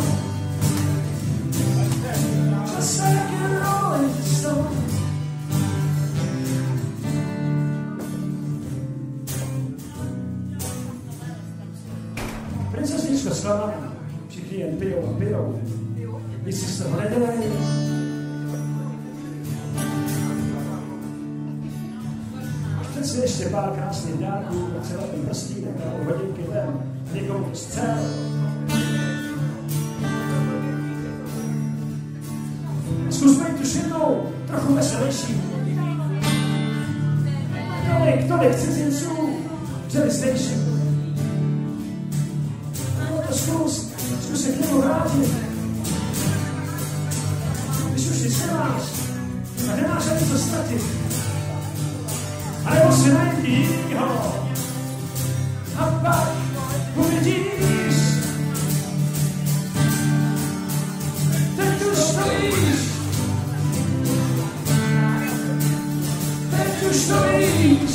Speaker 1: just like a rolling stone. Princezničko slava, všichni jen pijou a pijou, nic si z toho nedělají. Přeci ještě pár krásných dárků, a celá ten prstínek a hodinky ven, někomu to zcel. Zkus být už jednou trochu veselější. Tolik, tolik cizinců, vřeli zdejší. No to zkus, zkus se k němu vrátit. Když už nic nemáš, tak nemáš ani co ztratit. A nebo si najdi jinýho. A pak uvidíš. Teď už to víš. Teď už to víš.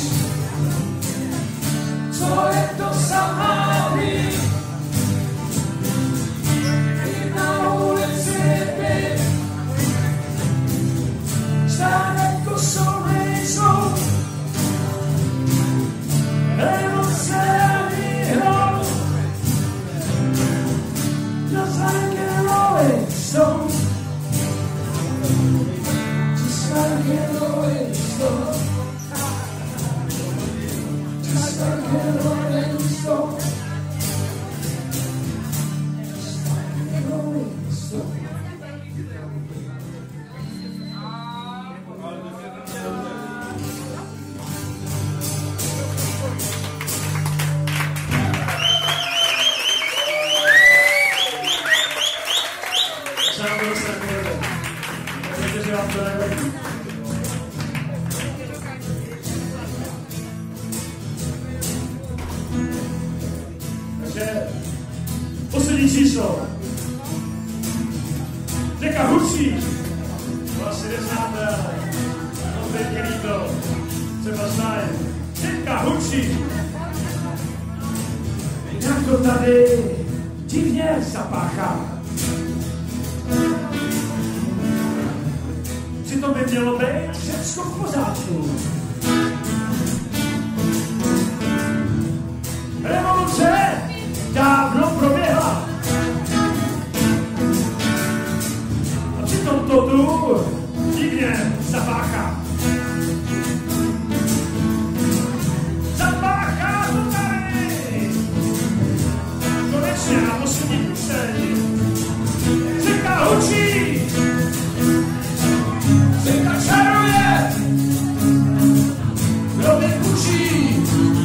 Speaker 1: Co je to sama být. Jít na ulici být. Poslední číslo. Řeka Hučí. To asi neznáte, ale no některý to třeba znají. Řeka Hučí. Jak to tady divně zapáchá. Přitom by mělo být všecko v pořádku. Revoluce dávno proběhla. A přitom to tu divně zapáchá. Zapáchá to tady. Konečně na poslední píseň. Řeka Hučí. Řeka čaruje. Kdo mě učí.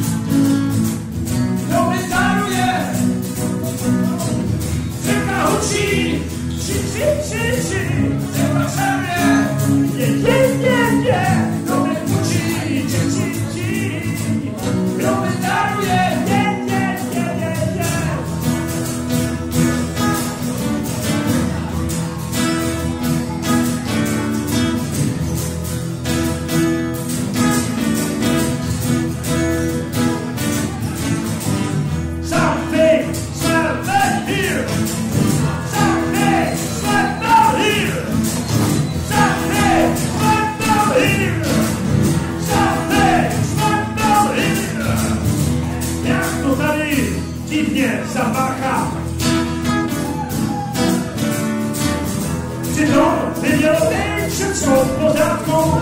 Speaker 1: Kdo mě daruje. Řeka Hučí. Či, či, či, či. Řeka čaruje. Je, je, je, je. Kdo mě učí. Či, či, či. Kdo mě daruje. Je, je, je, je, je. Zapáchá. Přitom by mělo být všecko v pořádku.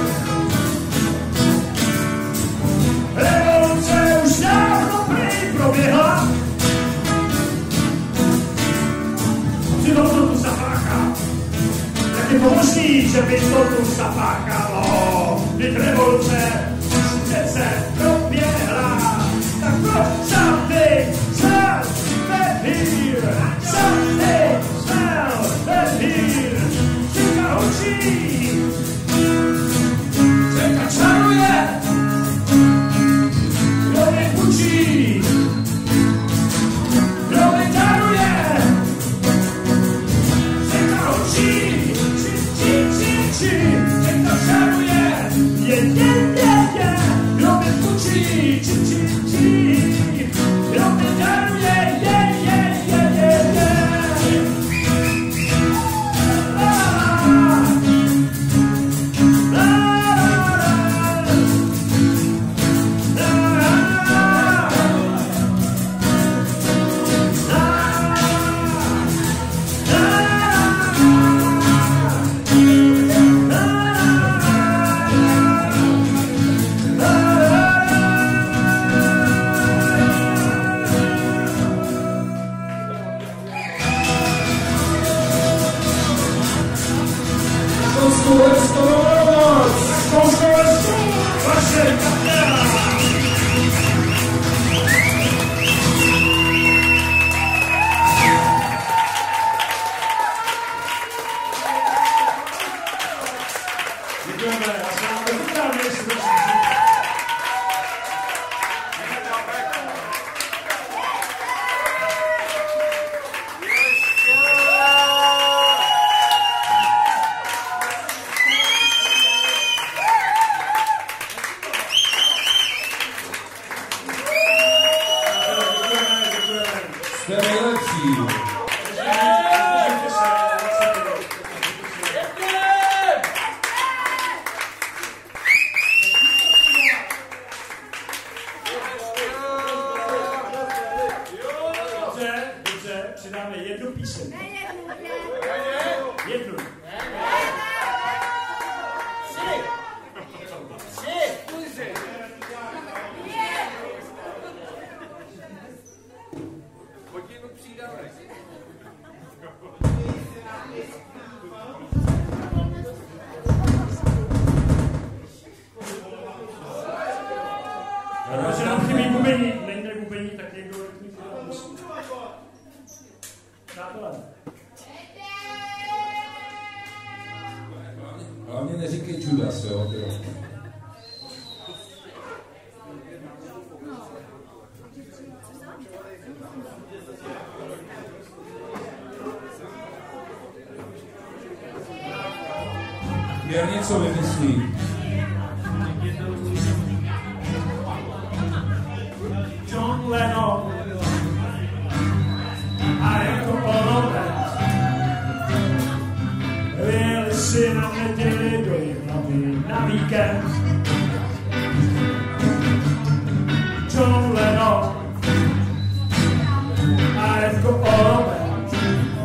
Speaker 1: Revoluce už dávno prý proběhla. Přitom to tu zapáchá. Jak je to možný, že by to tu zapáchalo? Vždyť revoluce přece proběhla. Tak proč something smell that here? Something smell that here. Řeka Hučí. Řeka čaruje. Kdo mě učí. Kdo mě daruje. Řeka Hučí. Či, či, či, či. Řeka čaruje. Je, je, je, je. Kdo mě učí. Či, či, či. Kdo mě daruje. Je, je, je, je, je.
Speaker 2: Jste nejlepší.
Speaker 1: Dobře, dobře, přidáme jednu píseň. Jednu. Takže nám chybí bubení, není tak bubení, tak někdo rytmí musí. Přátelé.
Speaker 2: Hlavně neříkej Judas, jo? Uder něco vymyslí.
Speaker 1: John Lennon a jako olovec vyjeli si na neděli do Jihlavy na víkend. John Lennon a jako olovec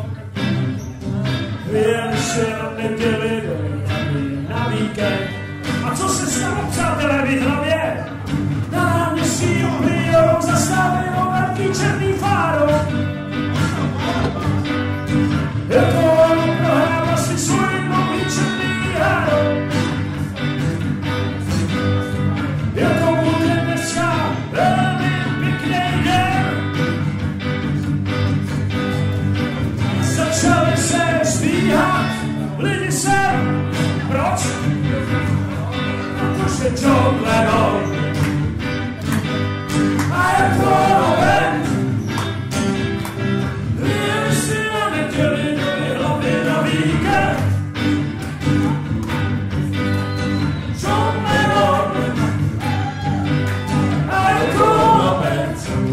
Speaker 1: vyjeli si na neděli do Jihlavy na víkend. A co se stalo, přátelé, v Jihlavě? Na náměstí Ohlíjou zastavilo velký černý fáro. Jako on prohrával si svůj dlouhý černý háro. Jako bude dneska velmi pěkný den. Začali se zbíhat lidi sem. Proč? Protože John Lennon a jako oven vyjeli si na neděli do Jihlavy na víkend. John Lennon a jako oven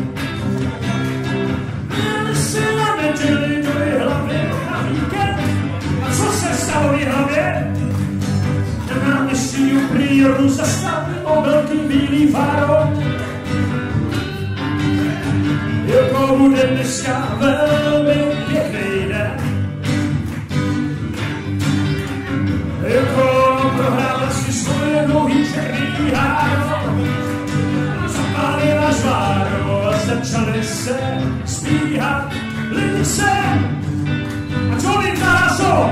Speaker 1: vyjeli si na neděli do Jihlavy na víkend. A co se stalo v Jihlavě? Na náměstí u Prýru zastavilo velký bílý fáro. Jako bude dneska velmi pěkný den. Jako prohrál si svoje dlouhý černý háro. Zapálila žváro a začali se spíhat lidi sem. A co vytázo?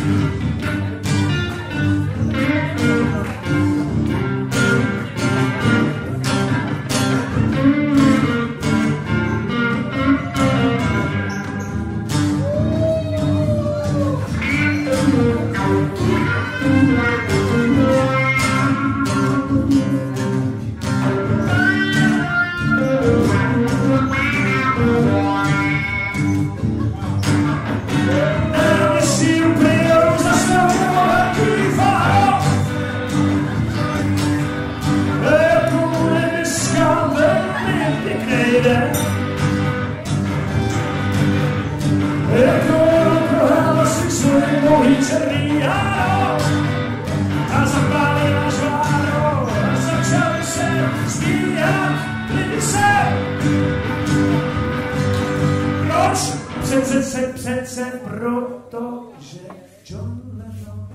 Speaker 1: Přece, přece, protože John Lennon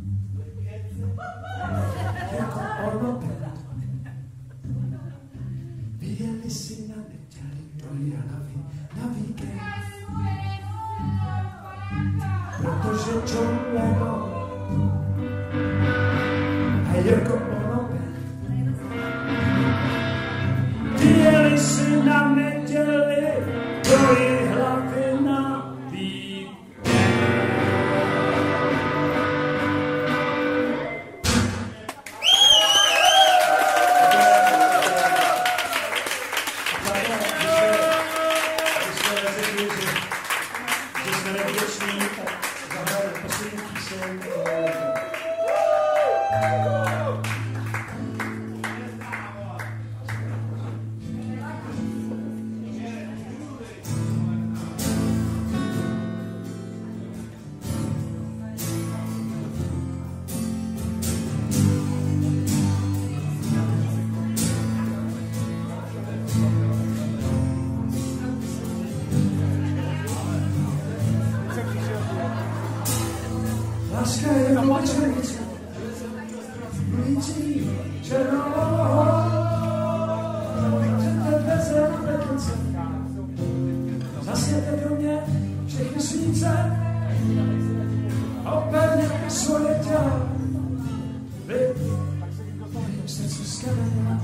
Speaker 1: jako onopen vyjeli si na neděli do Jihlavy na víkend. Protože John Lennon a jako onopen vyjeli si na neděli do Jihlavy na Láska je jako černice, líčí černou, tebe se na konce. Zasněte do mě všechny svíce, opevněte svoje tělo. Vy, v srdci z kamene.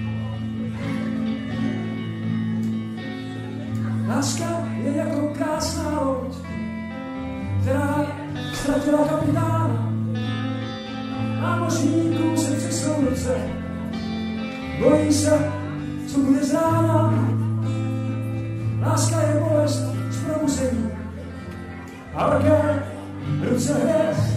Speaker 1: Láska je jako krásná nožníků se třesou ruce, bojí se, co bude z rána. Láska je bolest z probuzení a velké ruce hvězd,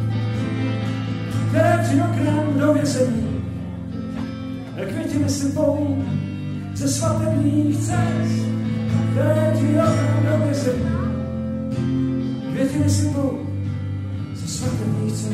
Speaker 1: které při oknem do vězení květiny sypou ze svatebních cest, které při oknem do vězení květiny sypou ze svatebních cest.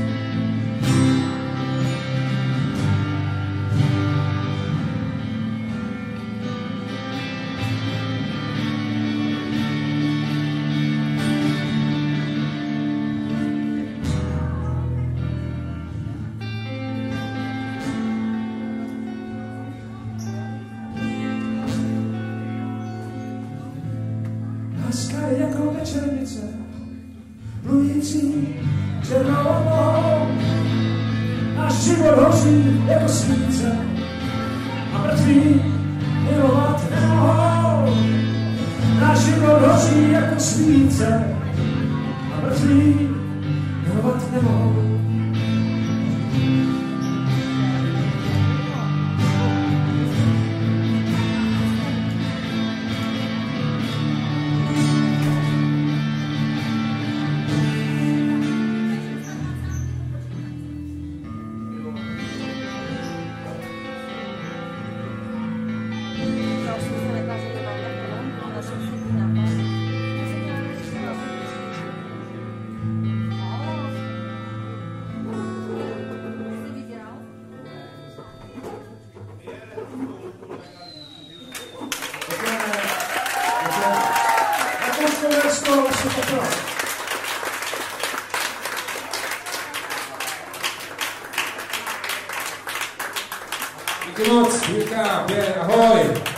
Speaker 1: Láska je jako večernice, plující černou oblohou. Náš život hoří jako svíce a mrtví milovat nemohou. Náš život hoří jako svíce a mrtví milovat nemohou.
Speaker 2: Díky moc, Jirka, Běr, ahoj!